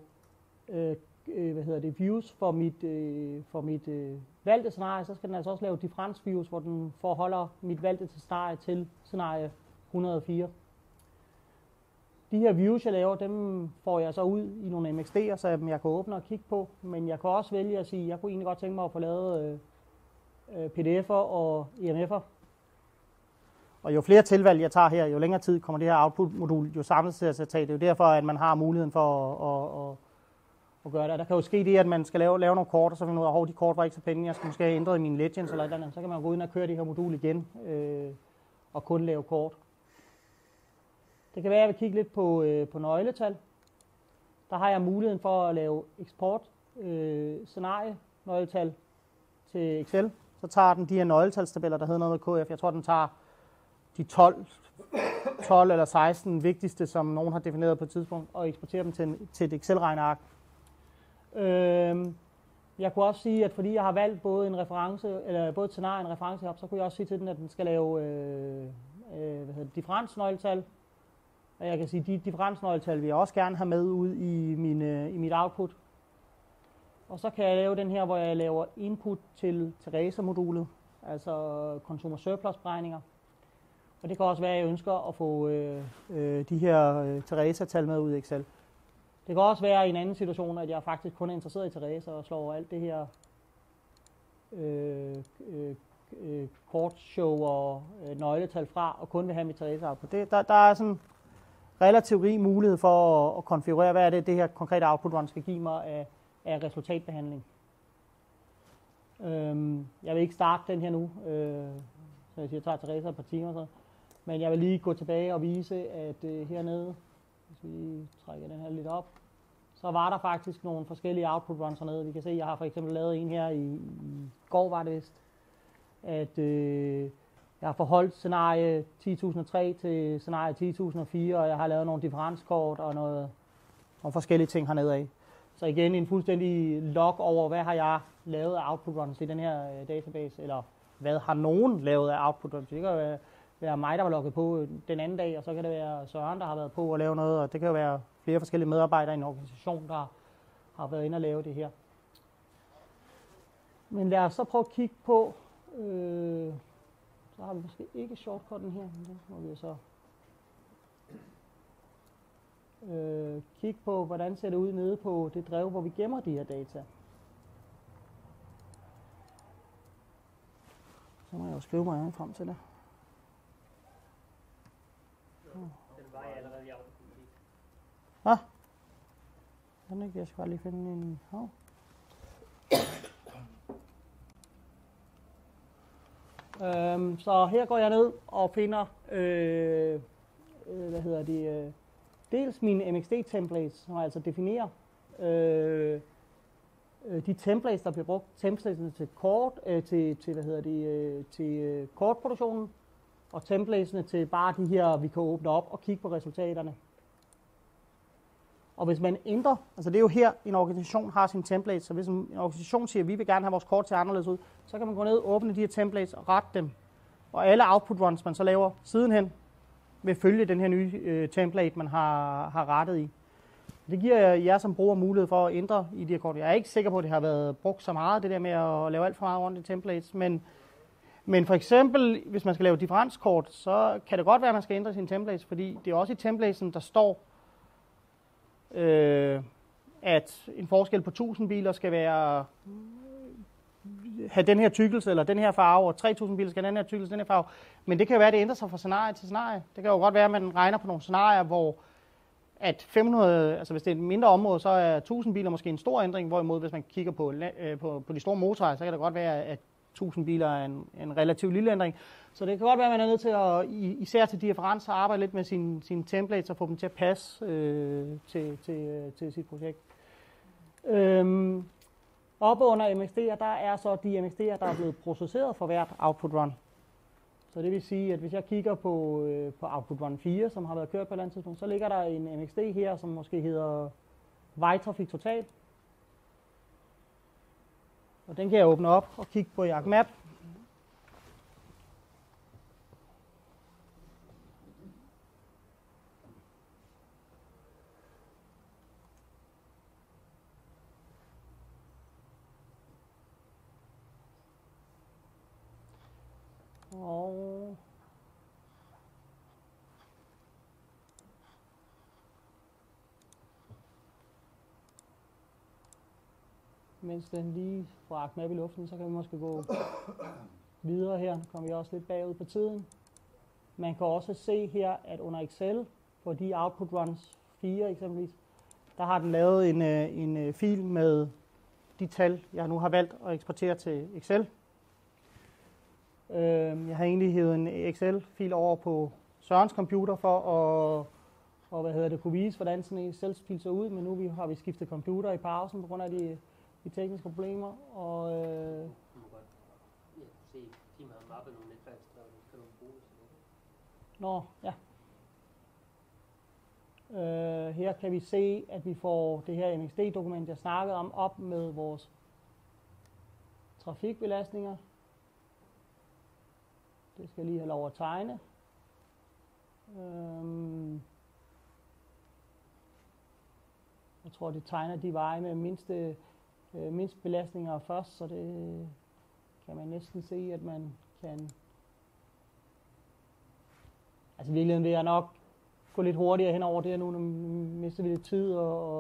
views for mit valgte scenarie, så skal den altså også lave difference views, hvor den forholder mit valgte scenarie til scenarie 104. De her views, jeg laver, dem får jeg så ud i nogle MXD'er, så jeg kan åbne og kigge på, men jeg kan også vælge at sige, at jeg kunne egentlig godt tænke mig at få lavet PDF'er og EMF'er. Og jo flere tilvalg jeg tager her, jo længere tid kommer det her output-modul jo samlet til at tage. Det er jo derfor, at man har muligheden for at gøre det. Der kan jo ske det, at man skal lave nogle kort, og så finder man ud af, at de kort var ikke så pæne, jeg skal måske have ændret i mine legends eller et eller andet. Så kan man gå ind og køre det her modul igen og kun lave kort. Det kan være, at jeg vil kigge lidt på nøgletal. Der har jeg muligheden for at lave eksport scenarie nøgletal til Excel. Så tager den de her nøgletalstabeller, der hedder noget med KF. Jeg tror, den tager de 12 eller 16 vigtigste, som nogen har defineret på et tidspunkt, og eksporterer dem til et Excel-regneark. Jeg kunne også sige, at fordi jeg har valgt både en reference, eller både et scenarie og en reference op, så kunne jeg også sige til den, at den skal lave differensnøgletal. Og jeg kan sige, at de differensnøgletal vil jeg også gerne have med ud i mit output. Og så kan jeg lave den her, hvor jeg laver input til Theresa-modulet, altså consumer surplus beregninger. Og det kan også være, at jeg ønsker at få de her Theresa-tal med ud i Excel. Det kan også være i en anden situation, at jeg faktisk kun er interesseret i Theresa og slår alt det her kortshow og nøgletal fra, og kun vil have mit Theresa-output. Der er sådan relativt rig mulighed for at konfigurere, hvad er det her konkrete output run skal give mig af resultatbehandling. Jeg vil ikke starte den her nu, så jeg siger, jeg tager Theresa et par timer, så. Men jeg vil lige gå tilbage og vise, at hernede, hvis vi trækker den her lidt op, så var der faktisk nogle forskellige output runs hernede. Vi kan se, at jeg har for eksempel lavet en her i går, var det vist, at jeg har forholdt scenarie 10.003 til scenarie 10.004, og jeg har lavet nogle differenskort og nogle forskellige ting hernede af. Så igen en fuldstændig log over, hvad har jeg lavet af output runs i den her database, eller hvad har nogen lavet af output runs. Det kan jo være mig, der var logget på den anden dag, og så kan det være Søren, der har været på at lave noget, og det kan jo være flere forskellige medarbejdere i en organisation, der har været inde og lave det her. Men lad os så prøve at kigge på, så har vi måske ikke shortcutten her, men det må vi jo så kigge på, hvordan ser det ud nede på det drev, hvor vi gemmer de her data. Så må jeg jo skrive mig frem til det. Den var jeg allerede i aften. Hvad? Den ikke, jeg skal bare lige finde en... Så her går jeg ned og finder, dels mine MXD-templates, som altså definerer de templates, der bliver brugt, templatesene til kort, til kortproduktionen, og templatesene til bare de her, vi kan åbne op og kigge på resultaterne. Og hvis man ændrer, altså det er jo her, en organisation har sine templates, så hvis en organisation siger, at vi vil gerne have vores kort til anderledes ud, så kan man gå ned, åbne de her templates og rette dem. Og alle output runs, man så laver sidenhen, vil følge den her nye template, man har rettet i. Det giver jer som bruger mulighed for at ændre i de her kort. Jeg er ikke sikker på, at det har været brugt så meget, det der med at lave alt for meget rundt i templates, men for eksempel, hvis man skal lave differenskort, så kan det godt være, at man skal ændre sine templates, fordi det er også i templatesen, der står, at en forskel på 1000 biler skal have den her tykkelse eller den her farve, og 3000 biler skal have den her tykkelse, den her farve. Men det kan jo være, at det ændrer sig fra scenarie til scenarie. Det kan jo godt være, at man regner på nogle scenarier, hvor at 500, altså hvis det er et mindre område, så er 1000 biler måske en stor ændring, hvorimod hvis man kigger på de store motorveje, så kan det godt være, at 1000 biler er en relativt lille ændring. Så det kan godt være, at man er nødt til at, især til differencer, arbejde lidt med sine templates og få dem til at passe til sit projekt. Oppe under MXD'er, der er så de MXD'er, der er blevet processeret for hvert output run. Så det vil sige, at hvis jeg kigger på output run 4, som har været kørt på et eller andet tidspunkt, så ligger der en MXD her, som måske hedder vejtrafik total. Og den kan jeg åbne op og kigge på i ArcMap. Og mens den lige får ArcMap i luften, så kan vi måske gå videre her. Nu kommer vi også lidt bagud på tiden. Man kan også se her, at under Excel, på de output runs 4 eksempelvis, der har den lavet en fil med de tal, jeg nu har valgt at eksportere til Excel. Jeg har egentlig hævet en Excel-fil over på Sørens computer for at kunne vise, hvordan sådan en Excel-fil ser ud, men nu har vi skiftet computer i pausen på grund af de tekniske problemer. Og her kan vi se, at vi får det her MXD-dokument, jeg snakkede om, op med vores trafikbelastninger. Det skal jeg lige have lov at tegne. Jeg tror, det tegner de veje med mindst belastninger først, så det kan man næsten se, at man kan... Altså i virkeligheden vil jeg nok gå lidt hurtigere hen over det her nu mister vi lidt tid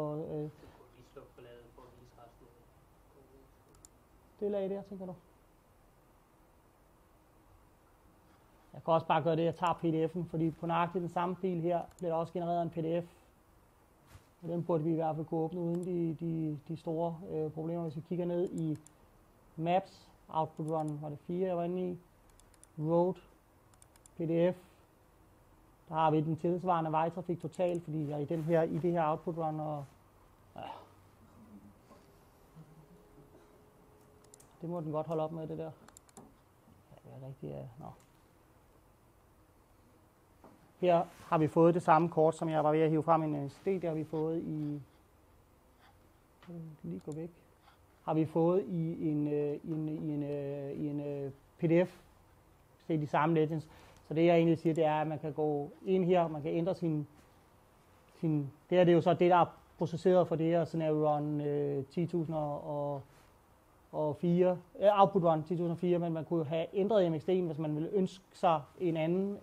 det lag der, tænker du? Jeg kan også bare gøre det, jeg tager pdf'en, fordi på nøjagtigt den samme fil her bliver der også genereret en pdf. Og den burde vi i hvert fald kunne åbne uden de store problemer. Hvis vi kigger ned i Maps, Output Run, var det 4, jeg var inde i, Road, PDF, der har vi den tilsvarende vejtrafik total, fordi jeg er i det her Output Run, og Ja. Det må den godt holde op med, det der. Ja, det er rigtigt, ja. Nå. Her har vi fået det samme kort, som jeg var ved at hive frem i en SD. Det har vi fået i... Lige gå væk. Har vi fået i en PDF. Det er de samme legends. Så det jeg egentlig siger, det er, at man kan gå ind her, man kan ændre sin det her det er jo så det, der er processeret for det her scenario run 10.004, output run 10.004, men man kunne jo have ændret MXD'en, hvis man ville ønske sig en anden,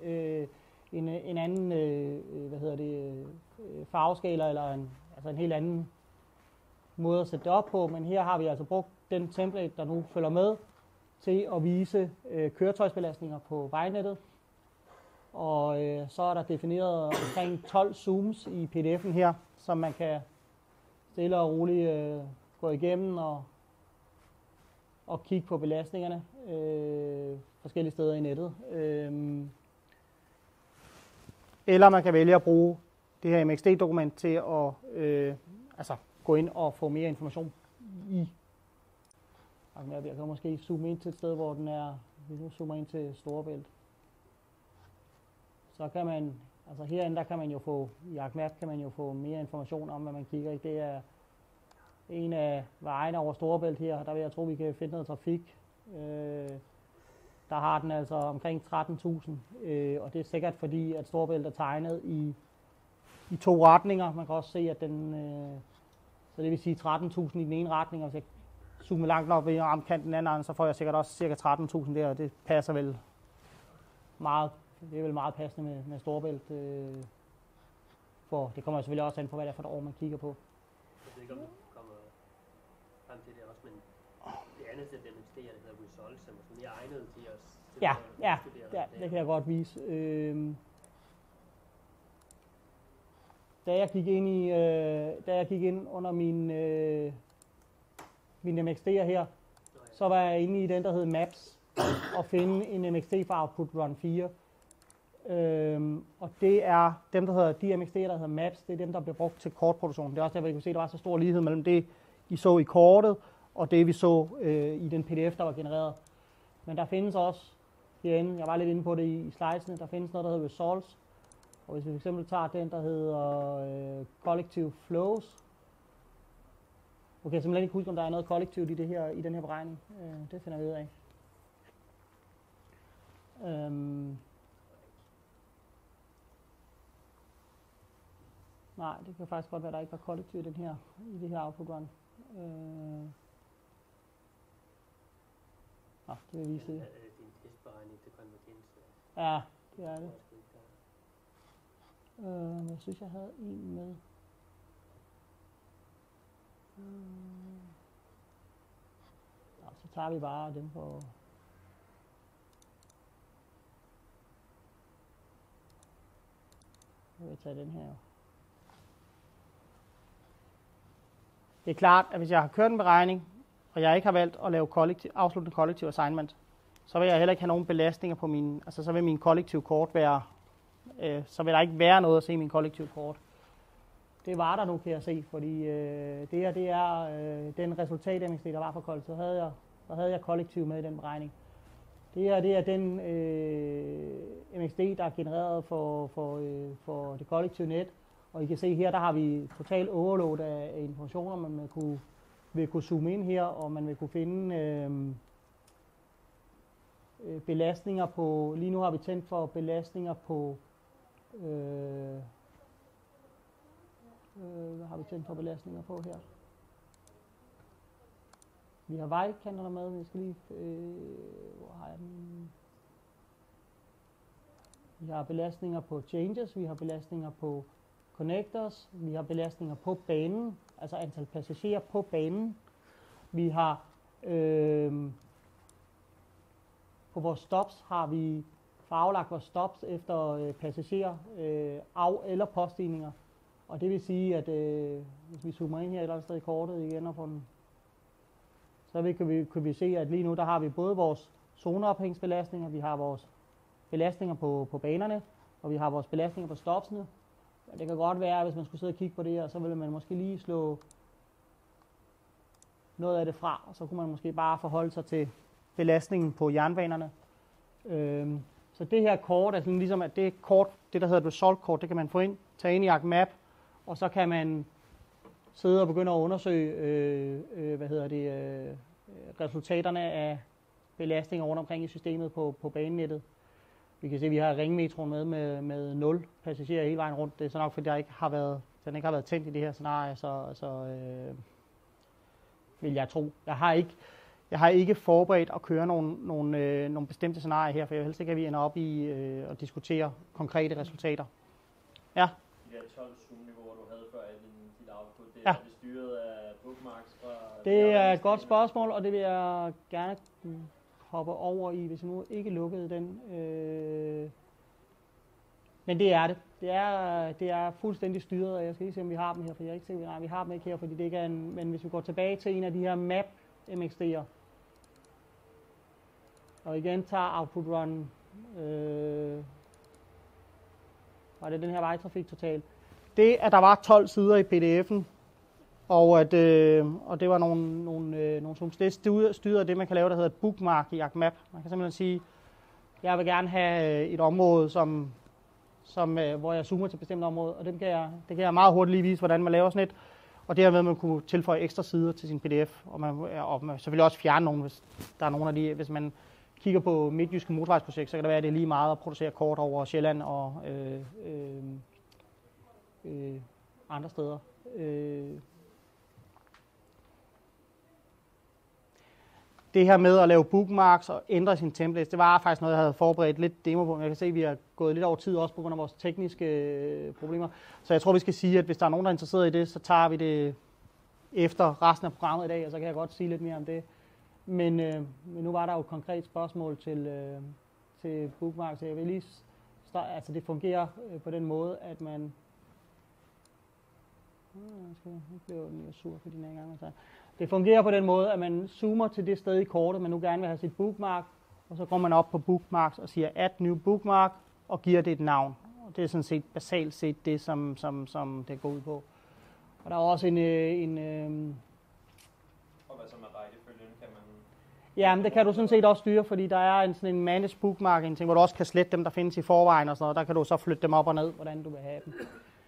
farveskala, eller en helt anden måde at sætte det op på, men her har vi altså brugt den template, der nu følger med, til at vise køretøjsbelastninger på vejnettet. Og så er der defineret omkring 12 zooms i pdf'en her, som man kan stille og roligt gå igennem og kigge på belastningerne forskellige steder i nettet. Eller man kan vælge at bruge det her MXD-dokument til at gå ind og få mere information i. Jeg kan måske zoome ind til et sted, hvor den er, hvis nu zoomer ind til Storebælt. Så kan man, altså herinde, der kan man jo få, i ArcMap kan man jo få mere information om, hvad man kigger i. Det er en af vejene over Storebælt her, der vil jeg tro, vi kan finde noget trafik. Der har den altså omkring 13.000, og det er sikkert fordi, at Storebælt er tegnet i 2 retninger. Man kan også se, at den, så det vil sige 13.000 i den ene retning, og hvis jeg zoomer langt nok ved ramkanten den anden, så får jeg sikkert også cirka 13.000 der, og det passer vel meget. Det er vel meget passende med Storebælt, for det kommer selvfølgelig også an på, hvad det er for et år, man kigger på. Jeg ved ikke, om du kommer frem til det også, men det andet sæt MXD, der hedder Results, som er mere egnet til os. Ja, det kan jeg godt vise. Da jeg gik ind under min MXD'er her, så var jeg inde i den, der hed Maps, og finde en MXD for Output Run 4. Og det er dem, der hedder de MXD'er, der hedder Maps, det er dem, der bliver brugt til kortproduktion. Det er også derfor, I kunne se, at der var så stor lighed mellem det, I så i kortet, og det, vi så i den pdf, der var genereret. Men der findes også herinde, jeg var lidt inde på det i slidesene, der findes noget, der hedder Results. Og hvis vi fx tager den, der hedder Collective Flows. Okay, jeg simpelthen ikke huske, om der er noget kollektivt i den her beregning. Det finder vi ud af. Nej, det kan faktisk godt være, at der ikke var kollektiv i det her output run. Det vil vise det. Er det din testberegning til konvergens? Ja, det er det. Jeg synes, jeg havde en med. Så tager vi bare dem på. Jeg vil tage den her. Det er klart, at hvis jeg har kørt en beregning, og jeg ikke har valgt at lave afsluttende kollektiv assignment, så vil jeg heller ikke have nogen belastninger på så vil min kollektiv kort være, så vil der ikke være noget at se i min kollektiv kort. Det var der nu, kan jeg se, fordi det her, det er den resultat MXD, der var for kollektiv. Så havde jeg kollektiv med i den beregning. Det her, det er den MXD, der er genereret for det kollektive net. Og I kan se her, der har vi total overload af informationer, man vil kunne zoome ind her, og man vil kunne finde belastninger på, lige nu har vi tændt for belastninger på, hvad har vi tændt for belastninger på her? Vi har vejkanterne med, vi skal lige, hvor har jeg den? Vi har belastninger på changes, vi har belastninger på connectors, vi har belastninger på banen, altså antal passagerer på banen. Vi har på vores stops har vi farvelagt vores stops efter passagerer af- eller påstigninger. Og det vil sige, at hvis vi zoomer ind her et eller andet sted i kortet igen og får den, så kan vi se, at lige nu der har vi både vores zoneophængsbelastninger, vi har vores belastninger på banerne, og vi har vores belastninger på stopsene. Det kan godt være, at hvis man skulle sidde og kigge på det her, så ville man måske lige slå noget af det fra, og så kunne man måske bare forholde sig til belastningen på jernbanerne. Så det her kort er sådan ligesom, at det kort, det der hedder et result-kort, det kan man få ind, tage ind i ArcMap, og så kan man sidde og begynde at undersøge resultaterne af belastninger rundt omkring i systemet på banenettet. Vi kan se, at vi har ringmetroen med 0 passagerer hele vejen rundt. Det er så nok, fordi den ikke har været tændt i det her scenarie, så vil jeg tro. Jeg har ikke forberedt at køre nogle bestemte scenarier her, for jeg vil helst ikke, at vi ender op i at diskutere konkrete resultater. Ja? De der 12 zoom-niveauer, du havde før i dit output, ja. Er det styret af bookmarks fra... Det er et godt spørgsmål, og det vil jeg gerne hoppe over i, hvis jeg nu ikke lukkede den. Men det er det. Det er fuldstændig styret, og jeg skal lige se, om vi har dem her, for jeg er ikke sikker, nej, vi har dem ikke her, fordi det ikke er en... Men hvis vi går tilbage til en af de her map MXD'er, og igen tager output run, var det den her vejtrafik totalt. Det, at der var 12 sider i pdf'en, og det var nogle zooms, det styrer det, man kan lave, der hedder et bookmark i ArcMap. Man kan simpelthen sige, jeg vil gerne have et område, hvor jeg zoomer til et bestemt område, og det kan jeg meget hurtigt lige vise, hvordan man laver sådan et. Og dermed man kunne tilføje ekstra sider til sin pdf, og man selvfølgelig også fjerne nogle, hvis der er nogle af de, hvis man kigger på Midtjyske Motorvejsprojekt, så kan det være, at det er lige meget at producere kort over Sjælland og andre steder. Det her med at lave bookmarks og ændre sin templates, det var faktisk noget, jeg havde forberedt lidt demo på. Jeg kan se, at vi har gået lidt over tid også på grund af vores tekniske problemer. Så jeg tror, vi skal sige, at hvis der er nogen, der er interesseret i det, så tager vi det efter resten af programmet i dag, og så kan jeg godt sige lidt mere om det. Men nu var der jo et konkret spørgsmål til bookmarks. Jeg vil lige altså det fungerer på den måde, at man... Nu bliver jeg sur for din gang. Det fungerer på den måde, at man zoomer til det sted i kortet, man nu gerne vil have sit bookmark, og så går man op på bookmarks og siger add new bookmark og giver det et navn. Og det er sådan set basalt set det, som det går ud på. Og der er også en Og hvad så med rækkefølgen? Kan man... Ja, men det kan du sådan set også styre, fordi der er sådan en manage bookmark, en ting, hvor du også kan slette dem, der findes i forvejen og sådan noget. Der kan du så flytte dem op og ned, hvordan du vil have dem.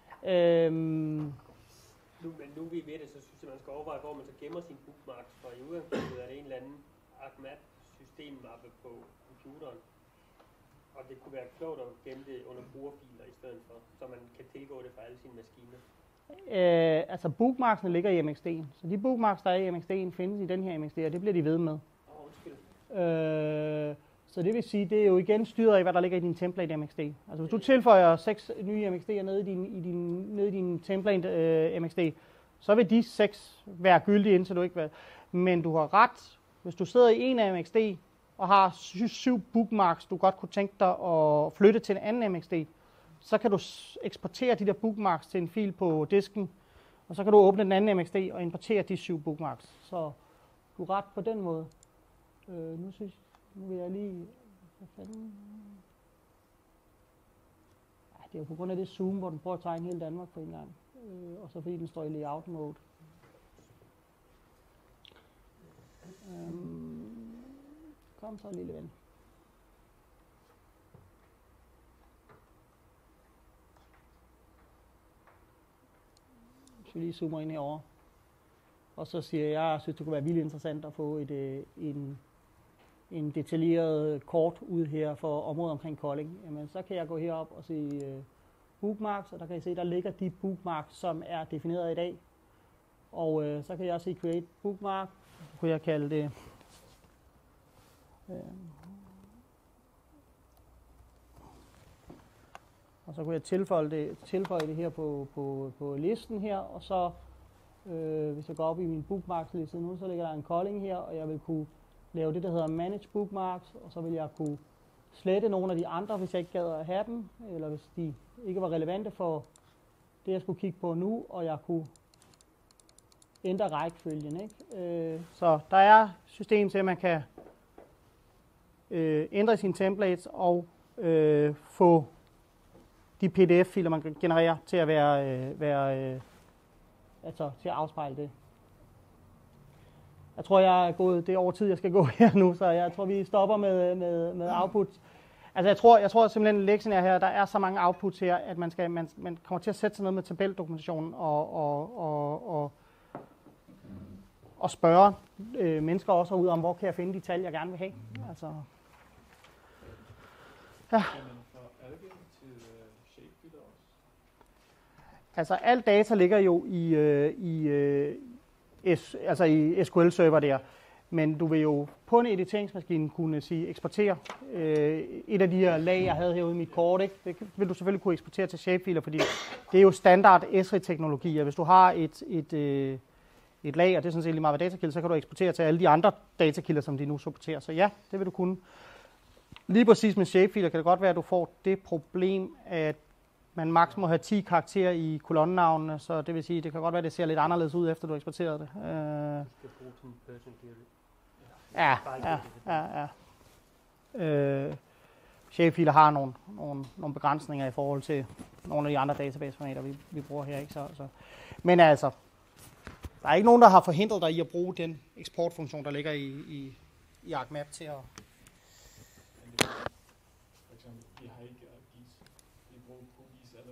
Nu vi ved det, så synes jeg, man skal overveje, hvor man så gemmer sin bookmarks, for i udgangspunktet er det en eller anden ArcMap-systemmappe på computeren. Og det kunne være klogt at gemme det under brugerfiler i stedet for, så man kan tilgå det for alle sine maskiner. Altså bookmarksene ligger i MXD'en, så de bookmarks, der er i MXD'en, findes i den her MXD, og det bliver de ved med. Så det vil sige, det er jo igen styret af, hvad der ligger i din template MXD. Altså hvis du tilføjer 6 nye MXD'er nede i din template MXD, så vil de 6 være gyldige, indtil du ikke vil. Men du har ret, hvis du sidder i en af MXD og har 7 bookmarks, du godt kunne tænke dig at flytte til en anden MXD, så kan du eksportere de der bookmarks til en fil på disken, og så kan du åbne den anden MXD og importere de 7 bookmarks. Så du er ret på den måde. Nu vil jeg lige... Hvad fanden? Det er jo på grund af det zoom, hvor den prøver at tegne hele Danmark på en gang. Og så fordi den står i layout mode. Kom så, lille ven. Hvis vi lige zoomer ind herovre. Og så siger jeg synes, det kunne være vildt interessant at få en detaljeret kort ud her for området omkring Kolding. Jamen, så kan jeg gå herop og se bookmarks, og der kan I se, der ligger de bookmarks, som er defineret i dag. Og så kan jeg også se create bookmark, så kunne jeg kalde det og så kunne jeg tilføje det her på listen her, og så hvis jeg går op i min bookmarks liste nu, så ligger der en Kolding her, og jeg vil kunne lave det, der hedder Manage Bookmarks, og så vil jeg kunne slette nogle af de andre, hvis jeg ikke gad at have dem, eller hvis de ikke var relevante for det, jeg skulle kigge på nu, og jeg kunne ændre rækkefølgen. Ikke? Så der er system til, at man kan ændre sine templates og få de pdf-filer, man kan generere til at være altså til at afspejle det. Jeg tror, jeg er gået det over tid, jeg skal gå her nu, så jeg tror, vi stopper med output. Altså, jeg tror simpelthen, lektien er her, der er så mange outputs her, at man kommer til at sætte sig ned med tabeldokumentation og spørge mennesker også ud om, hvor kan jeg finde de tal, jeg gerne vil have. Altså, ja. Altså, alt data ligger jo i SQL-server der. Men du vil jo på en editeringsmaskine kunne sige eksportere et af de her lag, jeg havde herude i mit kort. Ikke? Det vil du selvfølgelig kunne eksportere til shapefiler, fordi det er jo standard Esri-teknologi. Og hvis du har et lag, og det er sådan set lige meget ved datakilde, så kan du eksportere til alle de andre datakilder, som de nu supporterer. Så ja, det vil du kunne. Lige præcis med shapefiler kan det godt være, at du får det problem, at man maks må have 10 karakterer i kolonnenavnene, så det vil sige, det kan godt være, at det ser lidt anderledes ud, efter du har eksporteret det. Shapefiler har nogle begrænsninger i forhold til nogle af de andre databaseformater, vi bruger her. Ikke? Så. Men altså, der er ikke nogen, der har forhindret dig i at bruge den eksportfunktion, der ligger i ArcMap til at... For eksempel, vi har ikke GIS. Vi bruger GIS